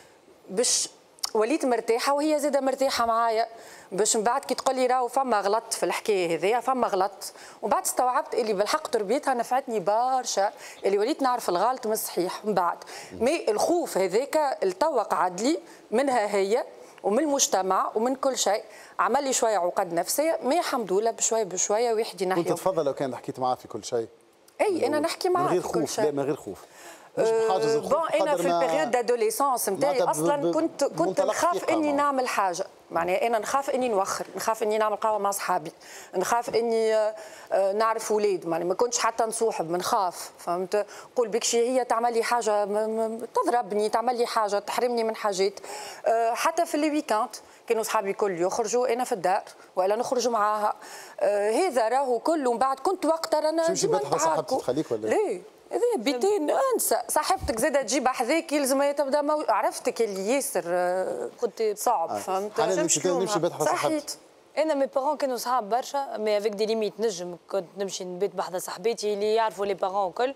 Speaker 7: باش وليت مرتاحه وهي زاده مرتاحه معايا. باش من بعد كي تقول لي راهو فما غلط في الحكايه هذيا فما غلط، وبعد استوعبت اللي بالحق تربيتها نفعتني برشا، اللي وليت نعرف الغلط من الصحيح من بعد. مي الخوف هذاك التوا قعد لي منها هي ومن المجتمع ومن كل شيء، عمل لي شويه عقد نفسيه، مي الحمد لله بشويه واحد ينحي.
Speaker 1: كنت تفضل لو كان حكيت معاه في كل شيء؟
Speaker 7: اي انا نحكي معاه في كل شيء
Speaker 1: لا من غير خوف. مش بحاجز الخوف.
Speaker 7: بون انا في البيريود دادوليسونس نتاعي اصلا كنت نخاف اني نعمل حاجه، معناها انا نخاف اني نوخر، نخاف اني نعمل قهوه مع صحابي، نخاف اني نعرف ولاد، معناها ما كنتش حتى نصوحب، نخاف فهمت. قول بك شي هي تعمل لي حاجه تضربني، تعمل لي حاجه تحرمني من حاجات. حتى في الويكاند كانوا صحابي كل يخرجوا انا في الدار ولا نخرج معاها. هذا راهو كله من بعد كنت وقتها رانا
Speaker 1: ديما نتعاركوا. تخليك ولا
Speaker 7: ليه؟ هذا بيتين انسى صاحبتك زاده تجيب حذاك يلزم تبدا عرفتك اللي ياسر كنت صعب فهمت.
Speaker 1: نمشي بيت صاحبتي.
Speaker 8: انا مي بارون كانوا صحاب برشا مي افيك دي ليميت، نجم كنت نمشي نبيت بحذا صاحبتي اللي يعرفوا لي بارون الكل.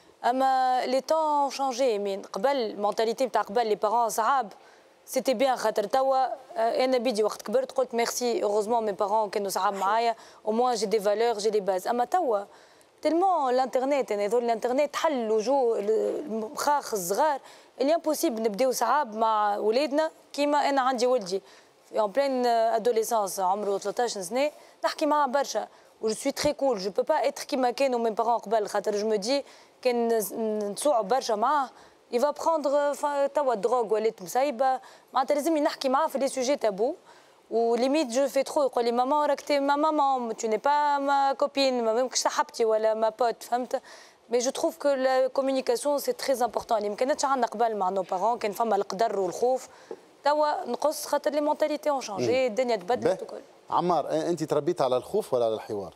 Speaker 8: اما لي طون شونجي من قبل المونتاليتي نتاع قبل لي بارون صعاب سيتي بيان خاطر توا انا بيجي وقت كبرت قلت ميرسي اوغوزمون مي بارون كانوا صعاب معايا او موان جي دي فالور جي دي باز. اما توا تلمون الانترنت انا يظل الانترنت حل وجوه المخاخ الصغار اللي امبوسيبل نبداو صعاب مع ولادنا. كيما انا عندي ولدي اون بلين ادوليسونس عمره 13 سنه نحكي معاه برشا و جو سوي تري كول جو بو با اتر كيما كانوا مي بارون قبل خاطر جو مو دي كان نصوعوا برشا معاه يفا بروندر توا دروغ ولات مصايبه معناتها لازمني نحكي معاه في لي سوجي تابو. وليميت جو في ترو يقول لي ماما راك تي ما ماما تو ني با ما كوبين ما ماكش صاحبتي ولا ما بوت فهمت. مي جو تروف كو لا كومونيكاسيون سي تري امبورطون اللي ما كانتش عندنا قبل مع نو بارون كان فما القدر والخوف توا نقص خاطر لي مونتاليتي اون شونجي الدنيا تبدلت وكل.
Speaker 1: عمار انت تربيت على الخوف ولا على الحوار؟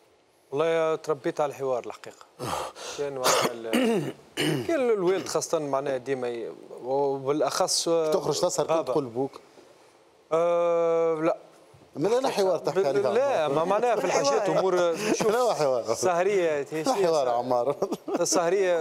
Speaker 9: والله تربيت على الحوار الحقيقه. كان كان الوالد خاصه معناها ديما وبالاخص
Speaker 1: تخرج تسهر كنت تقول بوك؟
Speaker 9: لا
Speaker 1: من انا حوار تحكي عليه؟
Speaker 9: لا ما معناها في الحاجات امور
Speaker 1: شوف حوار
Speaker 9: سهريه
Speaker 1: حوار عمار
Speaker 9: السهريه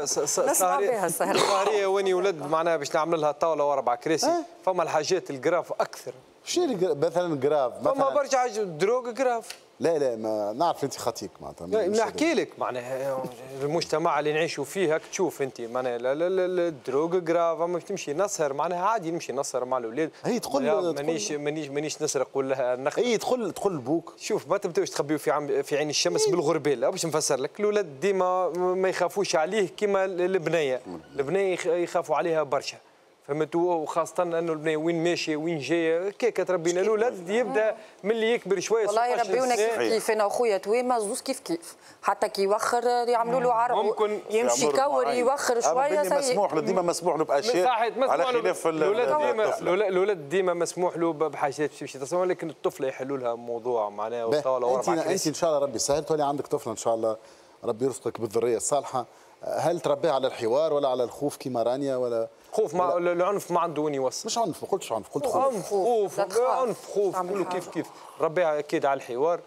Speaker 9: السهريه واني ولد معناها باش نعمل لها طاوله واربع كراسي فما الحاجات الجراف اكثر.
Speaker 1: شنو مثلا جراف؟
Speaker 9: فما برشا حاجه دروغ جراف.
Speaker 1: لا ما نعرف انت خطيك معناتها
Speaker 9: نحكي لك معناها المجتمع اللي نعيشوا فيه هاك تشوف انت معناها الدروغ جراف اما تمشي نسهر معناها عادي نمشي نسهر مع الاولاد.
Speaker 1: هي تقول
Speaker 9: مانيش نسرق ولا نخدم.
Speaker 1: هي تقول لبوك
Speaker 9: شوف ما تبداوش تخبيو في عين الشمس بالغربال باش نفسر لك. الاولاد ديما ما يخافوش عليه كيما البنيه يخافوا عليها برشا فهمت وخاصة انه البنية وين ماشية وين جاية كيك تربينا الاولاد يبدا من اللي يكبر شوية
Speaker 7: والله يربيونا كيف انا وخويا تويما زوز كيف حتى كي يوخر يعملوا له عرض
Speaker 9: ممكن
Speaker 7: يمشي يكور يوخر شوية
Speaker 3: مسموح له ديما مسموح له باشياء على خلاف
Speaker 9: الاولاد ديما مسموح له بحاجات باش تصور لكن الطفل يحلوا لها موضوع معناها وطاوله وربع كراسي.
Speaker 1: انت ان شاء الله ربي يسهل تولي عندك طفل ان شاء الله ربي يرزقك بالذرية الصالحة. هل تربيه على الحوار ولا على الخوف كيما رانيا ولا
Speaker 9: خوف ما العنف ما عنده وين يوصل؟
Speaker 1: مش عنف ما قلتش عنف قلت
Speaker 9: خوف خوف كله كيف ربيها اكيد على الحوار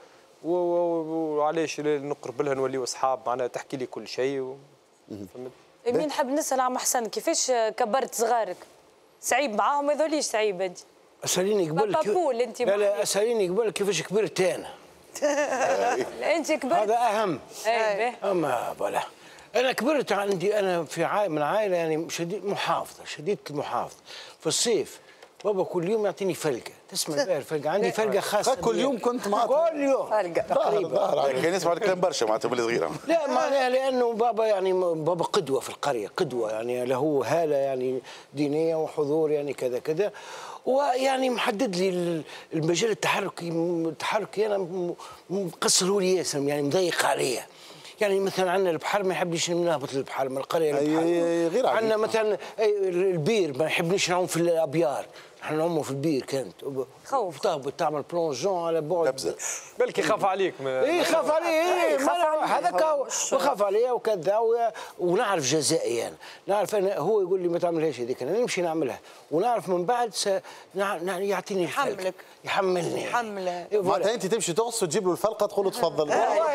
Speaker 9: وعلاش نقرب لها نوليو اصحاب معناها تحكي لي كل شيء
Speaker 8: فهمت. مين نحب نسال عم حسن كيفاش كبرت صغارك؟ صعيب معاهم ما يذوليش صعيب انت؟
Speaker 4: اساليني قبل لا اساليني قبل كيفاش كبرت انا؟
Speaker 8: انت كبرت
Speaker 4: هذا اهم.
Speaker 8: اما
Speaker 4: بلا انا كبرت عندي انا في من عائله يعني شديده المحافظه. في الصيف بابا كل يوم يعطيني فلقه تسمع بها الفلقه عندي فلقه خاصه
Speaker 1: كل يوم كنت معك
Speaker 4: كل يوم
Speaker 7: فلقه
Speaker 4: تقريبا
Speaker 3: كان يسمع الكلام برشا معناتها باللي صغيره.
Speaker 4: لا معناها لانه بابا يعني بابا قدوه في القريه قدوه يعني له هاله يعني دينيه وحضور يعني كذا كذا ويعني محدد لي المجال التحركي انا مقصره لي ياسر يعني مضيق عليا. يعني مثلا عندنا البحر ما يحبنيش نهبط للبحر من القريه
Speaker 1: غير
Speaker 4: عندنا مثلا البير ما يحبنيش نعوم في الابيار نحن نعوموا في البير كانت
Speaker 8: خوف
Speaker 4: تهبط تعمل بلونجون على بعد
Speaker 9: بلكي خاف عليك
Speaker 4: خاف عليه هذاك وخاف عليا وكذا ونعرف جزائي انا نعرف انا هو يقول لي ما تعملهاش هذيك انا نمشي نعملها ونعرف من بعد يعطيني يحملني
Speaker 1: معناتها انت تمشي تغص وتجيب له الفلقه تقول له تفضل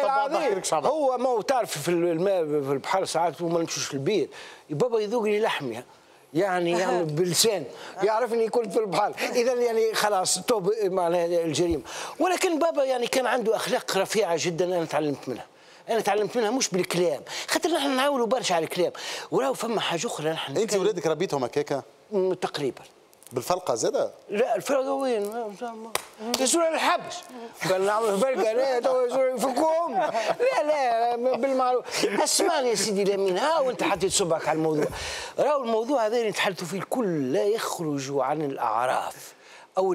Speaker 4: هو ما تعرف في الماء في البحر ساعات وما نمشوش في البير بابا يذوق لي لحمي يعني بلسان يعرفني كنت في البحر اذا يعني خلاص توب معناها الجريمه. ولكن بابا يعني كان عنده اخلاق رفيعه جدا انا تعلمت منها مش بالكلام خاطر نحن نعاولوا برشا على الكلام وراو فما حاجه اخرى نحن
Speaker 1: انت ولادك ربيتهم هكاكا
Speaker 4: تقريبا
Speaker 1: بالفلقه زاده؟
Speaker 4: لا الفلقه وين؟ يزور الحبس قال نعمل فلقه لا تو يفكوهم لا بالمعروف. اسمعني يا سيدي لمين ها وانت حطيت صبعك على الموضوع. راهو الموضوع هذا اللي نتحدثوا فيه الكل لا يخرج عن الاعراف او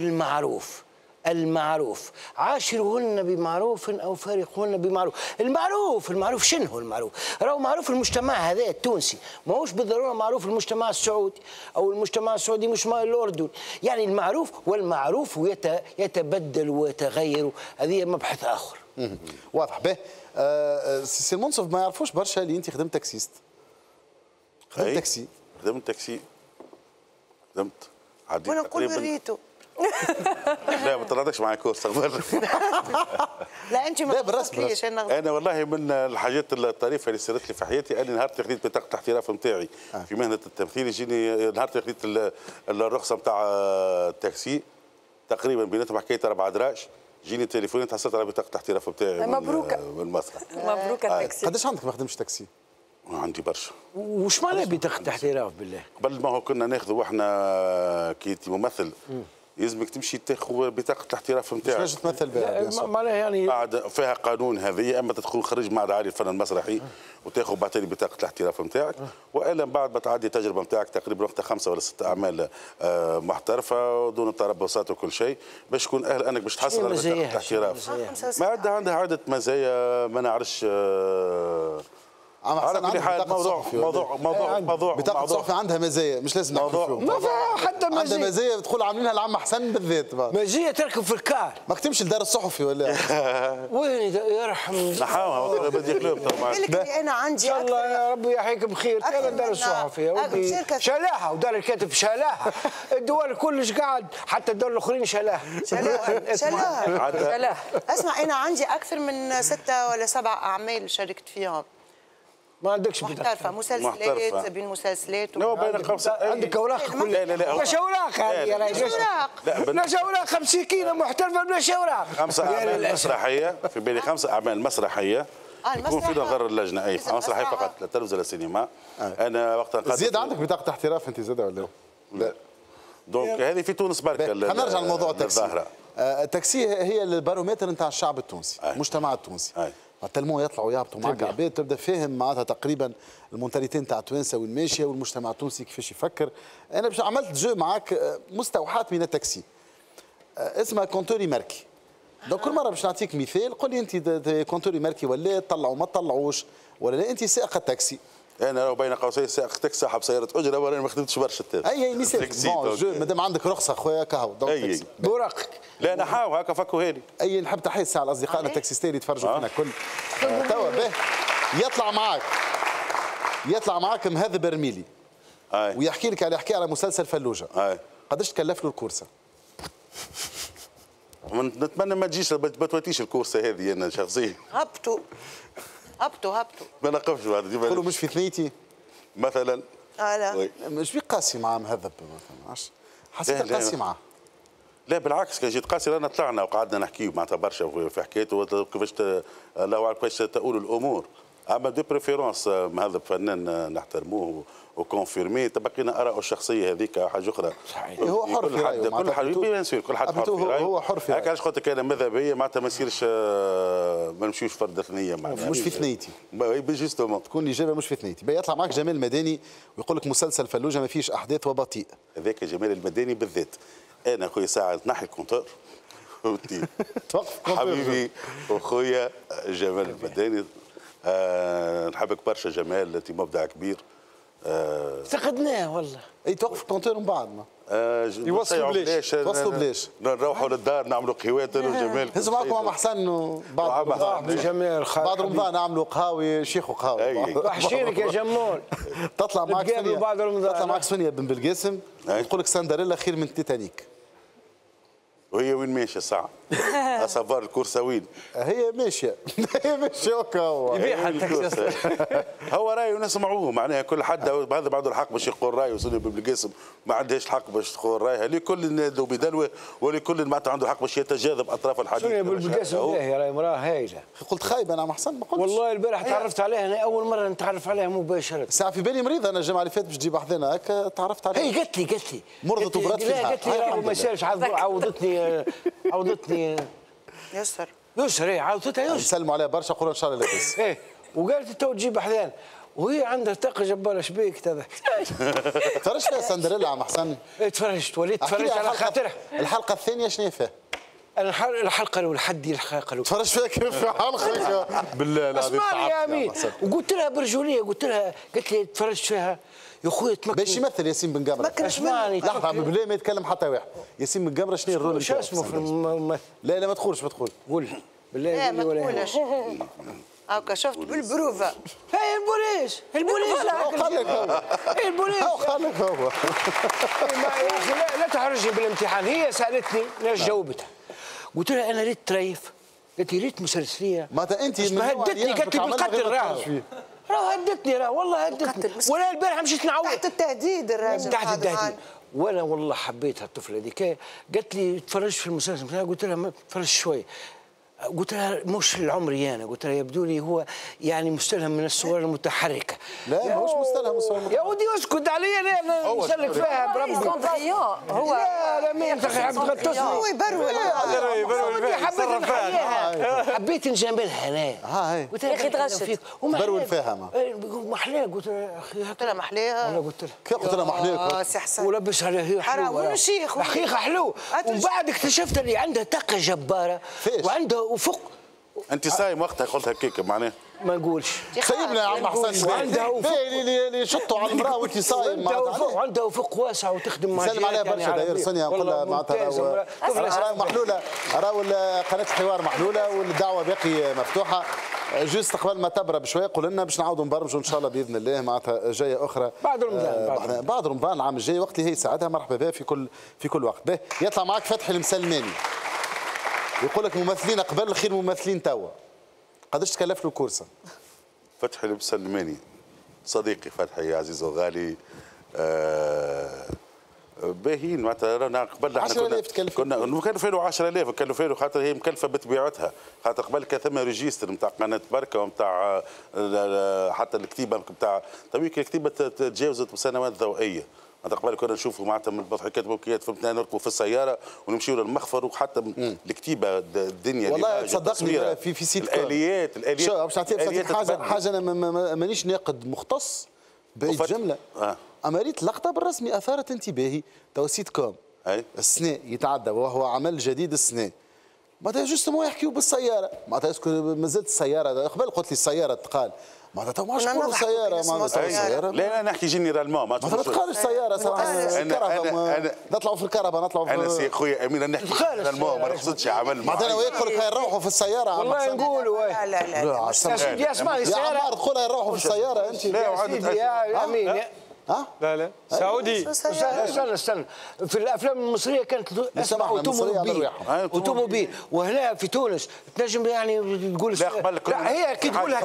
Speaker 4: المعروف عاشرهن بمعروف او فارقهن بمعروف. المعروف شنو هو المعروف؟ راهو معروف المجتمع هذا التونسي ماهوش بالضروره معروف المجتمع السعودي او المجتمع السعودي مش الاردن يعني المعروف والمعروف يتبدل ويتغير هذه مبحث اخر.
Speaker 1: واضح به. سي المنصف ما يعرفوش برشا اللي انت خدمت تاكسيست. خدمت
Speaker 3: تاكسي خدمت
Speaker 5: عديت وانا نقول بريتو
Speaker 3: لا ما طلعتكش معي كورس
Speaker 5: لا انت ما تفكريش
Speaker 3: انا والله من الحاجات الطريفه اللي صارت لي في حياتي اني نهار خديت بطاقه الاحتراف نتاعي في مهنه التمثيل يجيني نهار خديت الرخصه نتاع التاكسي تقريبا بيناتهم حكايه 4 دراج جيني تليفوني تحصلت على بطاقه الاحتراف نتاعي
Speaker 7: مبروك
Speaker 3: من المسرح.
Speaker 7: مبروك التاكسي.
Speaker 1: قداش عندك ما خدمتش تاكسي؟
Speaker 3: عندي برشا.
Speaker 4: وش معناه بطاقه احتراف بالله؟
Speaker 3: قبل ما هو كنا ناخذوا احنا كي ممثل يلزمك تمشي تاخذ بطاقه الاحتراف نتاعك.
Speaker 1: باش تمثل بها
Speaker 4: معناها يعني
Speaker 3: قاعد فيها قانون هذه اما تدخل خرج مع عالي الفن المسرحي وتاخذ بعتلي بطاقه الاحتراف نتاعك والا من بعد بتعدي التجربه نتاعك تقريبا وقتها 5 ولا 6 اعمال محترفه دون تربصات وكل شيء باش تكون اهل انك باش تحصل على بطاقه الاحتراف. ما عندها عده مزايا ما نعرفش على كل حال موضوع
Speaker 1: بطاقة الصحفي عندها مزايا مش لازم نحكي فيهم.
Speaker 4: ما فيها حتى مزايا.
Speaker 1: عندها مزايا تدخل عاملينها العم حسن بالذات.
Speaker 4: مزايا تركب في الكار.
Speaker 1: ما كتمش لدار الصحفي ولا
Speaker 4: وين يرحم
Speaker 3: نحاول بدي قلوب
Speaker 5: انا عندي
Speaker 4: ان شاء الله يا ربي يحييك بخير. كان دار الصحفي يا ودي شلاحه ودار الكاتب شلاحه. الدول كلش قاعد حتى الدول الاخرين شلاحه.
Speaker 5: شلاحه. اسمع انا عندي اكثر من 6 ولا 7 اعمال شاركت فيهم.
Speaker 4: ما عندكش
Speaker 5: محترفة مسلسلات بين مسلسلات
Speaker 3: بين 5
Speaker 4: عندك اوراق كلها.
Speaker 3: لا
Speaker 4: مش اوراق هذه
Speaker 5: مش اوراق.
Speaker 4: مش اوراق 50 كيلو محترفه مش اوراق.
Speaker 3: 5 اعمال مسرحيه في بالي 5 اعمال مسرحيه يكون في نظر اللجنه اي مسرحيه فقط لا تلفزيون ولا سينما. انا وقت نقدم
Speaker 1: زيد عندك بطاقه احتراف انت زاد ولا
Speaker 3: لا؟ دونك هذه في تونس برك.
Speaker 1: خلينا نرجع لموضوع التاكسي. التاكسي هي البارومتر نتاع الشعب التونسي المجتمع التونسي. تلمو يطلعوا يهبطوا معك عباد تبدا فاهم معناتها تقريبا المونتاليتي نتاع التوانسه وين ماشيه والمجتمع التونسي كيفاش يفكر. انا باش عملت جو معك مستوحاه من التاكسي اسمها كونتوري ماركي. دونك كل مره باش نعطيك مثال قول لي انت كونتوري ماركي ولا تطلعوا ما تطلعوش ولا لا انت سائق التاكسي.
Speaker 3: انا لو بين قوسين سائق تاكسي صاحب سياره اجره وانا ما خدمتش برشا
Speaker 1: اي مثال مادام عندك رخصه خويا كهو دونك
Speaker 3: بوراقك. لا نحاول هكا فكوا هذه.
Speaker 1: اي نحب تحيه الساعه لاصدقائنا التاكسيستين اللي يتفرجوا فينا الكل. توا به يطلع معاك مهذب برميلي ويحكي لك على مسلسل فلوجه. قداش تكلف له الكورسه؟
Speaker 3: نتمنى ما تجيش ما تواتيش الكورسه هذه انا شخصيا.
Speaker 5: هبطوا
Speaker 3: ما نقفش بعد
Speaker 1: قولوا مش في ثنيتي
Speaker 3: مثلا.
Speaker 5: لا
Speaker 1: مش في قاسي معاه مهذب مثلا حسيت قاسي معاه.
Speaker 3: لا بالعكس كان جيت قاسي رانا طلعنا وقعدنا نحكيو معناتها برشا في حكايته كيفاش الله اعلم كيفاش تقول الامور. اما دو بريفيرونس مهذب فنان نحترموه وكونفيرمي تبقينا اراءه الشخصيه هذيك حاجه اخرى.
Speaker 1: صحيح هو حر في رايه.
Speaker 3: كل حد بيان سور كل حد حر في رايه.
Speaker 1: هو حر في رايه.
Speaker 3: هكا علاش قلت لك انا ماذا بيا معناتها ما نصيرش ما نمشيوش فرد ثنيه معناتها.
Speaker 1: مش في ثنيتي.
Speaker 3: جوستومون
Speaker 1: تكون الاجابه مش في ثنيتي. يطلع معك جمال المداني ويقول لك مسلسل فلوجه ما فيش احداث وبطيء.
Speaker 3: هذاك جمال المداني بالذات. انا خويا ساعه تنحي الكونتور
Speaker 1: توقف
Speaker 3: حبيبي وخويا جمال المداني. نحبك برشا جمال انت مبدع كبير.
Speaker 4: فقدناه والله.
Speaker 1: اي توقف الكونتور من بعد ما
Speaker 3: يوصلوا بلاش.
Speaker 1: توصلوا بلاش.
Speaker 3: نروحوا للدار نعملوا قهوات انا وجمال.
Speaker 1: هزوا معكم مع محسن بعد
Speaker 4: جمال
Speaker 1: بعد رمضان نعملوا قهاوي شيخ وقهاوي.
Speaker 4: وحشينك يا جمول.
Speaker 1: تطلع معك
Speaker 4: بعد رمضان.
Speaker 1: تطلع معك سونيا بن بالقاسم تقول لك سندريلا خير من تيتانيك.
Speaker 3: وهي وين ماشيه الساعه؟ اسافار الكورسه وين؟
Speaker 1: هي ماشيه هكا هو
Speaker 4: يبيعها التاكسي.
Speaker 3: هو رايه نسمعوه معناها كل حد هذا بعده الحق باش يقول رايه وسونيا بن بالقاسم ما عندهاش الحق باش تقول رايها لكل نادو بدلوه ولكل معناتها عنده الحق باش يتجاذب اطراف الحديث.
Speaker 4: سونيا بن بالقاسم باهي راهي امراه هايله.
Speaker 1: قلت خايبه انا محسن ما قلتش.
Speaker 4: والله البارح تعرفت عليها انا اول مره نتعرف عليها مباشره.
Speaker 1: ساعه في بالي مريضه انا الجمعه اللي فاتت باش تجيب حذنا هكا تعرفت عليها.
Speaker 4: هي قالت لي
Speaker 1: مرضت وبرات في
Speaker 4: قالت لي ما يسالش عوضتني يسر عاودتها يسر.
Speaker 1: نسلموا عليها برشا قولوا ان شاء الله لاباس.
Speaker 4: وقالت تو تجيب احذان وهي عندها طاقه جباره شبيك تذا.
Speaker 1: تفرجت فيها سندريلا عم حسن؟
Speaker 4: تفرجت وليت تفرجت على خاطرها.
Speaker 1: الحلقه الثانيه شنو فيها؟
Speaker 4: الحلقه الاولى حدي الحلقه الاولى.
Speaker 1: تفرجت فيها كيف في حلقه بالله العظيم.
Speaker 4: اسمعني يا امين وقلت لها برجوليه قلت لي تفرجت فيها يا خويا تمكن.
Speaker 1: باش يمثل ياسين بن قمره.
Speaker 4: اسمعني
Speaker 1: لحظه بالله ما يتكلم حتى واحد. ياسين بن قمره شنو الرول نتاعو؟
Speaker 4: شو اسمه في الممثل؟
Speaker 1: لا ما تدخلش
Speaker 4: قول بالله
Speaker 5: لا ما تقولش هاكا شفت بالبروفه.
Speaker 4: هاي البوليس
Speaker 1: قال لك هو قال لك هو
Speaker 4: يا اخي لا تحرجني بالامتحان. هي سالتني انا جاوبتها قلت لها انا ريت تريف قالت لي ريت مسلسليه.
Speaker 1: معناتها انت
Speaker 4: هدتني قالت لي بالقتل راه هدتني والله هدتني ولا البارحه مشيت نعوض
Speaker 5: تحت التهديد الراجل
Speaker 4: تحت التهديد. وانا والله حبيتها الطفله هذيك. قالت لي تفرجت في المسلسل قلت لها تفرجت شوي. قلت لها مش العمري انا قلت لها يبدو لي هو يعني مستلهم من الصور المتحركه.
Speaker 1: لا ماهوش مستلهم من الصور المتحركه
Speaker 4: يا ودي اسكت علي انا نسلك فيها بربي.
Speaker 7: هو
Speaker 4: لا مين تغطسني
Speaker 5: هو يبرول
Speaker 4: حبيت نحييها حبيت نجاملها انا.
Speaker 7: قلت لها يا اخي تغشت
Speaker 1: برول فيها
Speaker 4: محلاها قلت لها اخي
Speaker 5: قلت لها محلاها.
Speaker 4: انا قلت
Speaker 1: لها محلاها
Speaker 5: سي حسن
Speaker 4: ولبس عليها هي
Speaker 5: حرام شيخ
Speaker 4: حقيقه حلو. ومن بعد اكتشفت اللي عندها طاقه جباره وعندها وفوق.
Speaker 3: انت صايم وقتها قلت هكاك معناه
Speaker 4: ما نقولش
Speaker 1: سيبنا يا عم حسن اللي يشطوا على المراه وانت صايم
Speaker 4: عندها افق واسع وتخدم مع
Speaker 1: سلم عليها برشا داير سونيا نقول لها معناتها راهو محلوله راهو قناه الحوار محلوله والدعوه باقي مفتوحه. جوست قبل ما تبرى بشويه قول لنا باش نعاودوا نبرمجوا ان شاء الله باذن الله معناتها جايه اخرى
Speaker 4: بعد رمضان
Speaker 1: بعد رمضان العام الجاي وقت اللي هي ساعتها مرحبا بها في كل وقت. به يطلع معك فتحي المسلماني يقول لك ممثلين قبل خير ممثلين توا. قداش تكلف له كورسه؟
Speaker 3: فتحي المسلماني صديقي فتحي عزيز وغالي باهين معناتها رانا قبل
Speaker 1: 10,000 تكلف
Speaker 3: كنا نكلفوا له 10,000 نكلفوا له خاطر هي مكلفه بطبيعتها خاطر قبل كان ثم ريجيستر نتاع قناه بركه ونتاع حتى الكتيبه نتاع تويك الكتيبه تجاوزت سنوات ضوئيه. قبل كنا نشوفوا معناتها من الضحكات والبكيات فهمتنا نركبوا في السياره ونمشيوا للمخفر وحتى الكتيبه الدنيا
Speaker 1: والله تصدقني في سيت
Speaker 3: الاليات
Speaker 1: شو باش نعطيك حاجه انا مانيش ناقد مختص بعيد جمله اما ريت اللقطه بالرسمي اثارت انتباهي. تو سيت كوم السنة يتعدى وهو عمل جديد السنة معناتها جوستومون يحكيوا بالسياره معناتها اسكو مازالت السياره قبل قلت لي السياره تقال معناتها تو ما عادش نقولوا سياره معناتها
Speaker 3: لا انا نحكي جينيرالمون
Speaker 1: ما تقالش سياره صراحه نطلعوا في الكهرباء نطلعوا في
Speaker 3: انا سي خويا امين انا نحكي جينيرالمون ما نقصدش عمل
Speaker 1: معناتها انا وياك نقول لك نروحوا في السياره
Speaker 4: والله نقولوا
Speaker 5: لا
Speaker 4: يا سيدي اسمعني
Speaker 1: يا عمار تقولها نروحوا في السياره انت
Speaker 4: يا سيدي يا امين
Speaker 9: لا سعودي
Speaker 4: استنى في الافلام المصريه كانت اسمع اوتوموبيل وهنا في تونس تنجم يعني تقول لا هي كي تقولها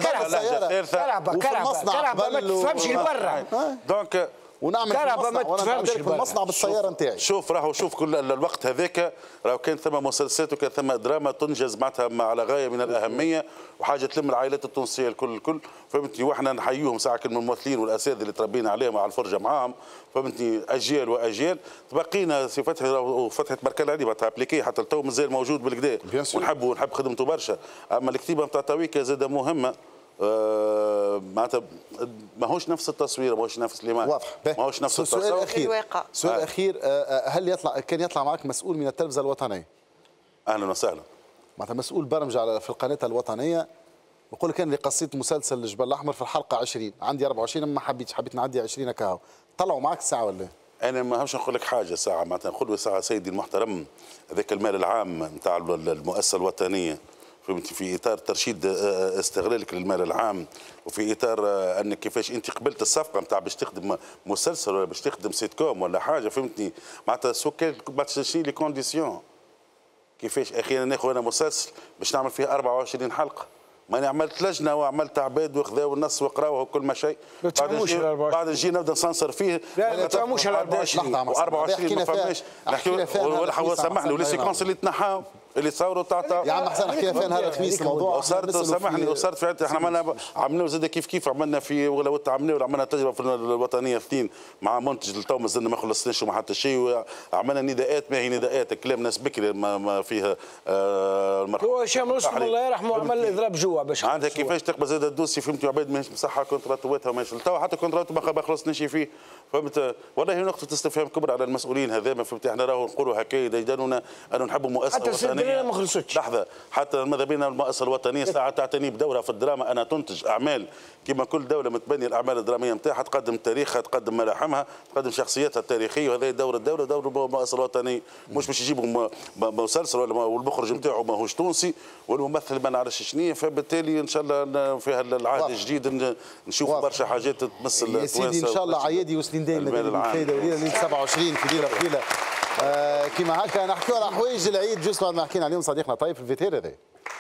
Speaker 4: كرهبه ما تفهمش لبرا
Speaker 3: دونك
Speaker 1: ونعمل
Speaker 4: كهرباء ما تفهمش
Speaker 1: في المصنع بالسياره نتاعي.
Speaker 3: شوف كل الوقت هذاك راهو كان ثم مسلسلات وكان ثم دراما تنجز معناتها على غايه من الاهميه وحاجه تلم العائلات التونسيه الكل فهمتني واحنا نحييهم ساعه كل الممثلين والاساتذه اللي تربينا عليهم على الفرجه معاهم فهمتني اجيال واجيال تبقينا سي فتحي وفتحي تبارك الله عليه معناتها ابليكي حتى التو مازال موجود بالكدا ونحب خدمته برشا اما الكتيبه نتاع تويكا زاده مهمه معناتها ماهوش نفس التصوير ماهوش نفس اللي
Speaker 1: واضح
Speaker 3: ماهوش نفس
Speaker 1: السؤال الاخير السؤال الاخير هل كان يطلع معك مسؤول من التلفزه الوطنيه؟
Speaker 3: اهلا وسهلا
Speaker 1: معناتها مسؤول برمجه في القناه الوطنيه يقول لك انا اللي قصيت مسلسل الجبل الاحمر في الحلقه 20 عندي 24 ما حبيت نعدي 20 كهو طلعوا معك الساعه ولا؟
Speaker 3: انا ما همش نقول لك حاجه ساعه معناتها نقول له ساعه سيدي المحترم هذاك المال العام نتاع المؤسسه الوطنيه فهمتي في اطار ترشيد استغلالك للمال العام وفي اطار انك كيفاش انت قبلت الصفقه نتاع باش تخدم مسلسل ولا باش تخدم سيت كوم ولا حاجه فهمتني معناتها شنو لي كونديسيون كيفاش اخي انا ناخذ انا مسلسل باش نعمل فيه 24 حلقه ما انا عملت لجنه وعملت عباد وخذاو النص وقراوه وكل ما شيء بعد نجي نبدا نصنصر فيه
Speaker 4: لا تعموش على 24
Speaker 3: و24 ما فماش نحكي سامحني ولي سيكونس اللي تنحاو اللي تصوروا
Speaker 1: يا عم حسن حكينا فيها نهار الخميس الموضوع
Speaker 3: وصارت سامحني وصارت في احنا عملنا زاد كيف عملنا في ولو عملنا تجربه في الوطنيه 2 مع منتج للتو مازلنا ما خلصناش وما حتى شيء وعملنا نداءات ما هي نداءات كلام ناس بكري ما فيها
Speaker 4: هو هشام رستم الله يرحمه عمل اضراب جوع باش
Speaker 3: عندها كيفاش تقبل زاد الدوسي فهمتي عباد ماهيش مصحه كونتراتواتها ماهيش تو حتى كونتراتو ما خلصناش فيه فهمت والله نقطه استفهام كبرى على المسؤولين هذا ما فهمت احنا راهو نقولوا هكا يديدنونا انه نحبوا مؤسسه وطنيه
Speaker 4: ما خلصتش
Speaker 3: لحظه حتى ماذا بينا المؤسسه الوطنيه ساعه تعتني بدورها في الدراما انا تنتج اعمال كما كل دوله متبنيه الاعمال الدراميه نتاعها تقدم تاريخها تقدم ملاحمها تقدم شخصياتها التاريخيه وهذا دور الدوله دور المؤسسه الوطنيه مش باش يجيبوا مسلسل والمخرج نتاعو ماهوش تونسي والممثل ما نعرفش شنو فبالتالي ان شاء الله في هذا العهد الجديد نشوف برشا حاجات تمس
Speaker 1: يا سيدي ان شاء الله عيادي وسنين دائما الفايده وليله 27 في ليله قليله كيما هكا نحكيو على حوايج العيد جوست بعد ما حكينا عليهم صديقنا طيب في الفيتير هذا.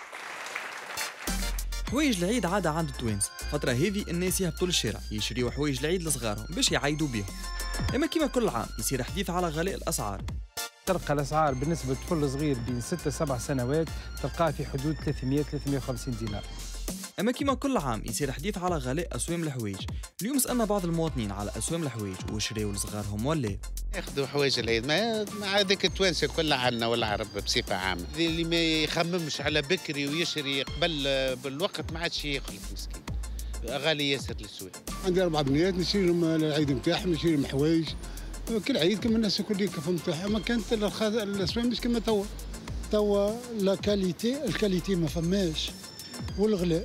Speaker 10: حوايج العيد عادة عند التوانسة، فترة هذه الناس يهبطوا للشارع يشريوا حوايج العيد لصغارهم باش يعيدوا بيهم. اما كيما كل عام يصير حديث على غلاء الاسعار.
Speaker 11: تلقى الاسعار بالنسبة لطفل صغير بين 6 7 سنوات تلقاه في حدود 300 350 دينار.
Speaker 10: اما كيما كل عام يصير حديث على غلاء اسوام الحوايج. اليوم سالنا بعض المواطنين على اسوام الحوايج وشراو لصغارهم ولا
Speaker 12: ياخذوا حوايج العيد مع هذيك التوانسه كلها عنا والعرب بصفه عامه اللي ما يخممش على بكري ويشري قبل بالوقت ما عادش يخلف مسكين غالي ياسر للسوق.
Speaker 13: عندي 4 بنات نشري لهم العيد نتاعهم نشري لهم حوايج كل عيد كما الناس الكل كيف نتاعها ما كانت الاسوام مش كما توا لا الكاليتي ما فماش والغلاء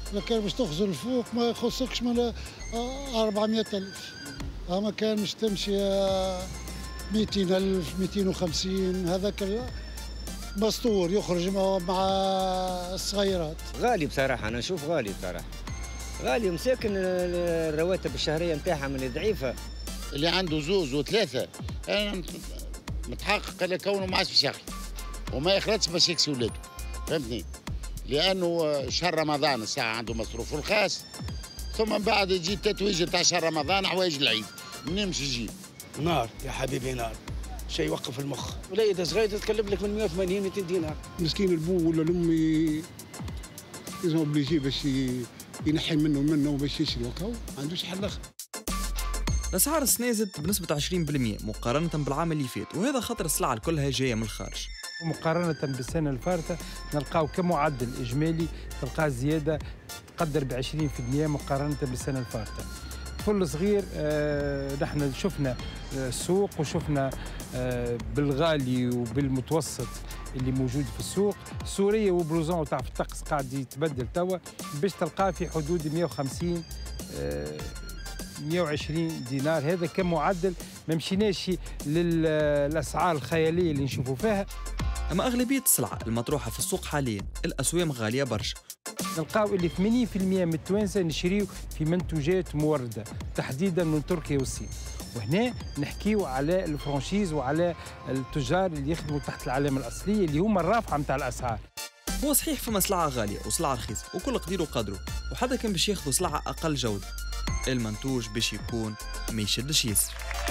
Speaker 13: إذا كان باش تخزر الفوق ما يخصكش من 400,000. أما كان باش تمشي 200,000 250 هذاك مسطور يخرج مع الصغيرات.
Speaker 14: غالي بصراحة، أنا نشوف غالي بصراحة، غالي مساكن. الرواتب الشهرية نتاعها من ضعيفة.
Speaker 12: اللي عنده زوز وثلاثة أنا متحقق على كونه ما عادش باش يخلط وما يخلطش باش يكسي ولاده، فهمتني؟ لأنه شهر رمضان الساعة عنده مصروفه الخاص، ثم من بعد يجي التتويج نتاع شهر رمضان حوايج العيد، منين باش يجيب؟
Speaker 15: نار يا حبيبي نار، شيء يوقف المخ. وليدة صغيرة تتكلف لك من 180 200 دينار.
Speaker 13: مسكين البو ولا الأم يزعم اوبليجي باش ينحي منه باش يشري وكاو ما عندوش حل آخر.
Speaker 10: الأسعار السنة زادت بنسبة 20% مقارنة بالعام اللي فات، وهذا خاطر السلعة كلها جاية من الخارج.
Speaker 11: مقارنة بالسنة الفارطة نلقاو كمعدل إجمالي تلقى زيادة تقدر ب20% مقارنة بالسنة الفارطة. فل صغير نحن شفنا السوق وشفنا بالغالي وبالمتوسط اللي موجود في السوق. سوريا وبلوزون وتعرف الطقس قاعد يتبدل توا باش تلقاه في حدود 150 120 دينار، هذا كمعدل. ما مشيناش للاسعار الخياليه اللي نشوفوا فيها.
Speaker 10: اما اغلبيه السلع المطروحه في السوق حاليا الاسواق غاليه برشا.
Speaker 11: نلقاو اللي 80% من التوانسه نشريو في منتوجات مورده تحديدا من تركيا والصين، وهنا نحكيو على الفرانشيز وعلى التجار اللي يخدموا تحت العلامه الاصليه اللي هما الرافعه نتاع الاسعار.
Speaker 10: هو صحيح فما سلعه غاليه وسلعه رخيصه وكل قدير وقدره، وحتى كان باش ياخذوا سلعه اقل جوده المنتوج باش يكون ما يشدش ياسر.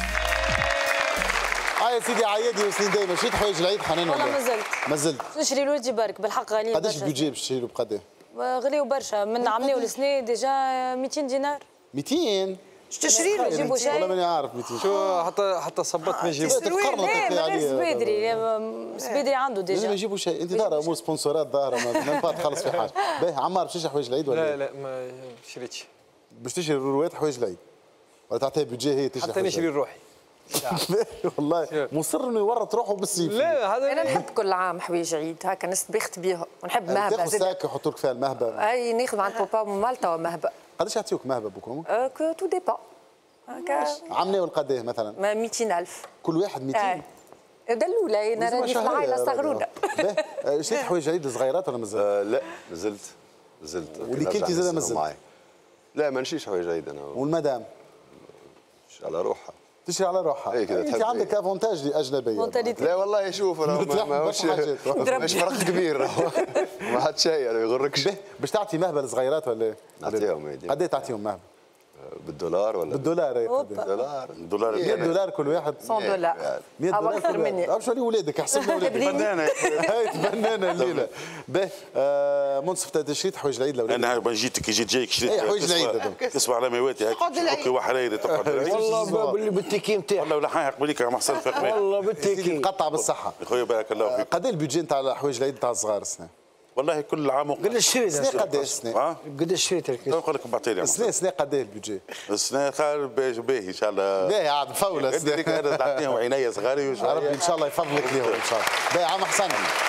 Speaker 1: يا سيدي عيادي وسنين دايما شريت حوايج العيد حنان ولا؟
Speaker 8: والله
Speaker 1: ما زلت
Speaker 8: نشري لولدي برك بالحق غاليين
Speaker 1: قداش البيجي باش تشري له بقداه؟
Speaker 8: غليوا برشا من عمنا والسنة ديجا 200 دينار.
Speaker 1: 200
Speaker 5: تشتري له
Speaker 8: يجيبوا شيء
Speaker 1: والله ماني عارف 200
Speaker 9: شو حتى صبت ما يجيبوا.
Speaker 8: لا سبيدري سبيدري عنده ديجا
Speaker 1: لازم يجيبوا شيء. انت ظاهره امور سبونسورات ظاهره ما ينفع تخلص في حاجه. باهي عمار باش تشري حوايج العيد ولا؟
Speaker 9: لا ما شريتش.
Speaker 1: باش تشري روات حوايج العيد ولا تعطيها بيجي هي تشري؟
Speaker 9: حتى نشري روحي.
Speaker 1: والله مصر انه يورط روحه بالسيف.
Speaker 9: لا هذا
Speaker 7: انا نحب كل عام حوايج عيد هكا نستبخت بيهم ونحب مهبه.
Speaker 1: تاخذ ساك يحطوا لك فيها المهبه.
Speaker 7: اي ناخذ عند بابا ومالطا ومهبه.
Speaker 1: قداش يعطيوك مهبه بوكم؟
Speaker 7: تو ديبا هكا
Speaker 1: عمنا والقداه مثلا
Speaker 7: 200,000
Speaker 1: كل واحد 200.
Speaker 7: دلوله انا راني في العائله صغروده.
Speaker 1: شريت حوايج عيد صغيرات ولا مازال؟
Speaker 6: لا مازلت
Speaker 1: واللي كنتي زاد مازلت؟
Speaker 6: لا ما نشريش حوايج عيد انا.
Speaker 1: والمدام؟
Speaker 6: على روحها.
Speaker 1: تشري على روحها.
Speaker 6: اي كذا
Speaker 1: انت عندك افونتاج اجنبيه.
Speaker 6: لا والله شوف ماهوش فرق كبير ما حد شيء ما يغركش.
Speaker 1: باش تعطي مهبه للصغيرات ولا ايه؟
Speaker 6: نعطيهم.
Speaker 1: قد ايه تعطيهم مهبه؟
Speaker 6: بالدولار ولا؟
Speaker 1: بالدولار. ايه
Speaker 6: بالدولار
Speaker 1: 100 دولار كل واحد.
Speaker 7: 100 دولار
Speaker 1: 100 دولار
Speaker 7: اكثر مني.
Speaker 1: شو اللي ولادك احسب ولادك.
Speaker 3: بنانه
Speaker 1: هاي تبنانه الليله. باهي منصف شريت حوايج العيد لو
Speaker 3: انا جيتك جايك شريت
Speaker 1: حوايج العيد
Speaker 3: تسمع على مواتي هيك وحراير تقعد
Speaker 4: والله باللي بالتيكي نتاعك
Speaker 3: والله ولا حاجه قبليك يا محسن فقمي
Speaker 4: والله بالتيكي
Speaker 1: تقطع بالصحه
Speaker 3: يا خويا بارك الله فيك.
Speaker 1: قد ايه البيجي نتاع حوايج العيد نتاع الصغار السنه؟
Speaker 3: والله كل عام
Speaker 4: قداش شريت؟
Speaker 1: قداش السنه؟
Speaker 4: قداش شريت الكيس؟
Speaker 3: نقول لك بعطيني
Speaker 1: السنه قد ايه البيجي؟
Speaker 3: السنه خير باهي ان شاء الله.
Speaker 1: باهي عاد مفوله
Speaker 3: السنه انا تعطيهم عنايه صغاري
Speaker 1: ربي ان شاء الله يفضلك ليهم ان شاء الله. باهي عم حسن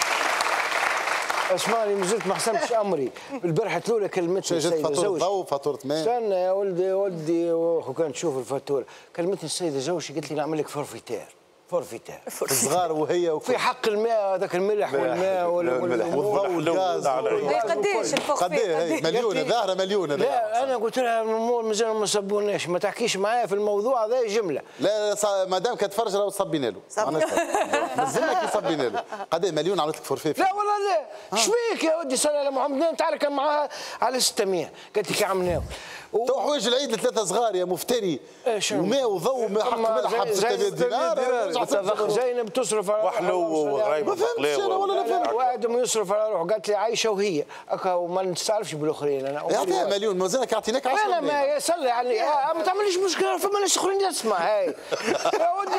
Speaker 4: اسمعني مازلت ما حسنتش امري. البارحه الاولى كلمتني
Speaker 1: السيده زوجي. فاتوره ضوء فاتوره ماء.
Speaker 4: استنى يا ولدي وكان تشوف الفاتوره. كلمتني السيده زوجي قالت لي نعمل لك فورفيتير.
Speaker 1: الصغار وهي
Speaker 4: في حق الماء هذاك الملح والماء
Speaker 1: والضوء والغاز.
Speaker 8: قديش الفوق
Speaker 1: قديه مليون ظاهره مليون.
Speaker 4: لا انا قلت لها مازال ما صبوناش ما تحكيش معايا في الموضوع هذا جمله.
Speaker 1: لا ما دام كتفرج راه صبينا له مازلنا كي صبينا له. قديه مليون عملت لك فورفي؟
Speaker 4: لا والله لا ايش بيك يا ودي صلي على محمد تعال كان معاها على 600 قالت لي كي عملناه
Speaker 1: تو حوايج العيد لثلاثه صغار يا مفتري وماء وضوء حق ملح ب 600 دينار.
Speaker 4: زينب تصرف على
Speaker 3: وحلو وغرايب.
Speaker 1: ما فهمتش انا ولا فهمت.
Speaker 4: وادم يصرف على روحه قالت لي عايشه وهي وما نستعرفش بالاخرين. انا
Speaker 1: يعطيها مليون مازالك يعطيناك 10
Speaker 4: لا ما يصلي علي ما تعمليش مشكله فما ناس اخرين تسمع هاي يا ودي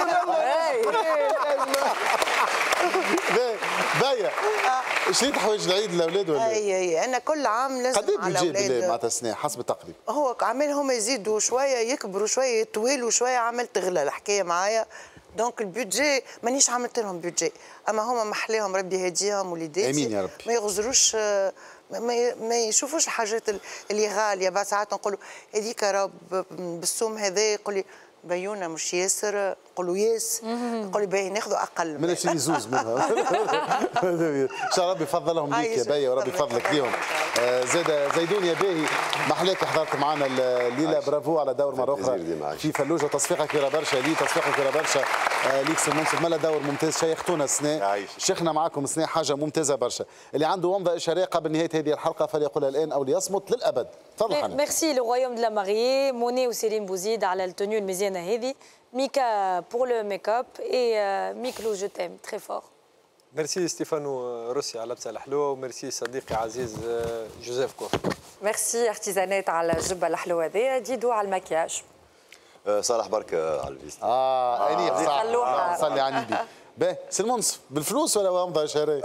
Speaker 1: بايا شريت حوايج العيد للاولاد ولا؟
Speaker 5: اي انا كل عام لازم
Speaker 1: على الاولاد. قد ايه بيجي معناتها سنه حسب التقريب؟
Speaker 5: هو عاملهم يزيدوا شويه يكبروا شويه يطولوا شويه عمل تغلى الحكايه معايا. دونك البيدجي مانيش عملت لهم بيدجي اما هما محليهم ربي يهديهم وليداتي.
Speaker 1: امين يا ربي.
Speaker 5: ما يغزروش ما يشوفوش الحاجات اللي غاليه. بعد ساعات نقولوا هذيك راه بالسوم هذا، يقول لي بيونا مش ياسر، نقولوا ياس، نقول لي باهي ناخذوا اقل
Speaker 1: من نشري زوز منها. ان شاء الله ربي يفضلهم ليك يا باهي وربي يفضلك ليهم. زاد زيدون يا باهي، محلاك حضرت معنا الليله، برافو على دور مره اخرى في فلوجه، تصفيقه كبيره برشا لي، تصفيقه كبيره برشا ليك سي منصف، مالا دور ممتاز، شيختونا السنه، شيخنا معاكم السنه، حاجه ممتازه برشا. اللي عنده ومضه اشاريه قبل نهايه هذه الحلقه فليقولها الان او ليصمت للابد. تفضل حنان.
Speaker 8: ميرسي لو رويوم دو لا ماريي، موني وسيرين بوزيد على التونيو المزيانه هذه، ميكا بور لو ميك اب اي ميكلو جو تيم تري فور.
Speaker 9: ميرسي ستيفانو روسي على لبسه الحلوه، وميرسي صديقي عزيز جوزيف كوف.
Speaker 7: ميرسي ارتيزانات على الجبه الحلوه هذه. ديدو على المكياج.
Speaker 6: صالح بركه على الفيست.
Speaker 1: انيب صح، صلي على النبي. باهي سي المنصف بالفلوس ولا ومضه اشاريه؟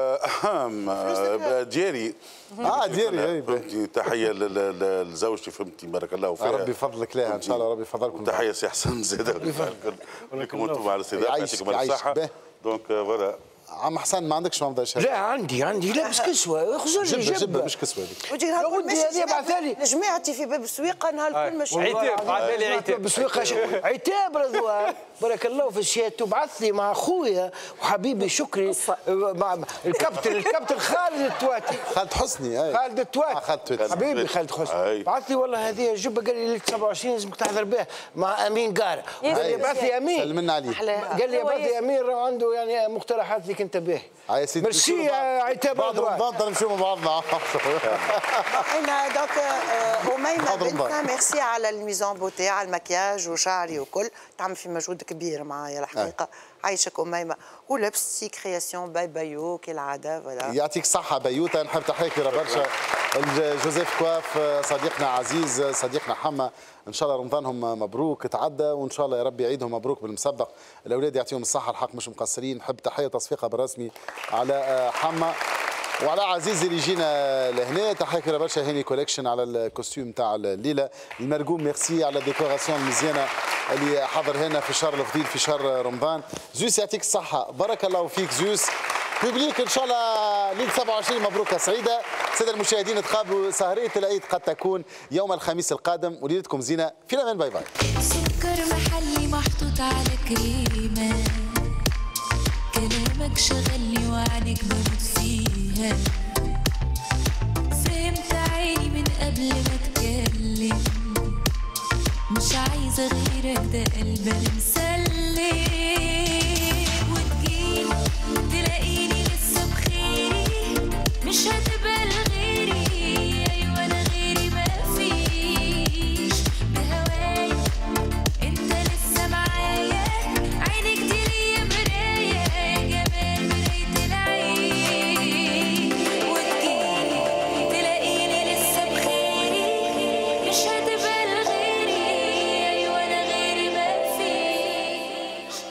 Speaker 3: دياري.
Speaker 1: دياري.
Speaker 3: تحيه لزوجتي فهمتي بارك الله فيها.
Speaker 1: ربي يفضلك لها ان شاء الله، ربي يفضلكم.
Speaker 3: تحيه سي حسن زيد لكم انتم على الاستضافه، يعطيكم الصحه. دونك فوالا.
Speaker 1: عم حسن ما عندكش ومضه اشاريه؟
Speaker 15: لا عندي لابس كسوه، خزر
Speaker 1: جبه مش كسوه هذيك.
Speaker 5: ودي هذه بعثالي جماعتي في باب السويقه نهار كل مش
Speaker 9: عتاب، بعثالي عتاب
Speaker 15: بسويقه عتاب رضوان بارك الله في سيادته، بعث لي مع خويا وحبيبي شكري مع الكابتن خالد التواتي،
Speaker 1: خالد حسني.
Speaker 15: خالد التواتي حبيبي خالد حسني، بعث لي والله هذه الجبه، قال لي 27 لازمك تحضر بها مع امين قارع، قال لي بعث لي امين،
Speaker 1: سلمنا عليه،
Speaker 15: قال لي بعث لي امين عنده يعني مقترحات لك انت به. ميرسي يا عتاب رضوان.
Speaker 1: بعد نمشيو مع بعضنا.
Speaker 5: احنا دونك أميمة بنتنا ميرسي على الميزون بوتي، على المكياج وشعري وكل، تعمل في مجهود كبير معايا الحقيقه. عايشك أميمة، ولبستي كرياسيون باي بايو كالعاده.
Speaker 1: يعطيك الصحه بيوتا، نحب تحيه كبيره برشا جوزيف كواف، صديقنا عزيز، صديقنا حما، ان شاء الله رمضانهم مبروك تعدى، وان شاء الله يا ربي عيدهم مبروك بالمسبق، الاولاد يعطيهم الصحه، الحق مش مقصرين. نحب تحيه تصفيقه بالرسمي على حما وعلى عزيزي اللي جينا لهنا، تحيه كبيره برشا هاني كوليكشن على الكوستيوم تاع الليله، المرقوم ميرسي على الديكوراسيون المزيانه اللي حضر هنا في شهر الفضيل في شهر رمضان. زوس يعطيك الصحه، بارك الله فيك زوس. بيبليك ان شاء الله ليله 27 مبروكه سعيده. ساده المشاهدين تقابلوا سهريه العيد قد تكون يوم الخميس القادم، وليلتكم زينه، في الامان، باي باي.
Speaker 16: سكر محلي محطوط على كريمه، كلامك شغلني وعينك بموت فيها، فهمت عيني من قبل ما اتكلم، مش عايزه غيرك ده قلبي مسلم.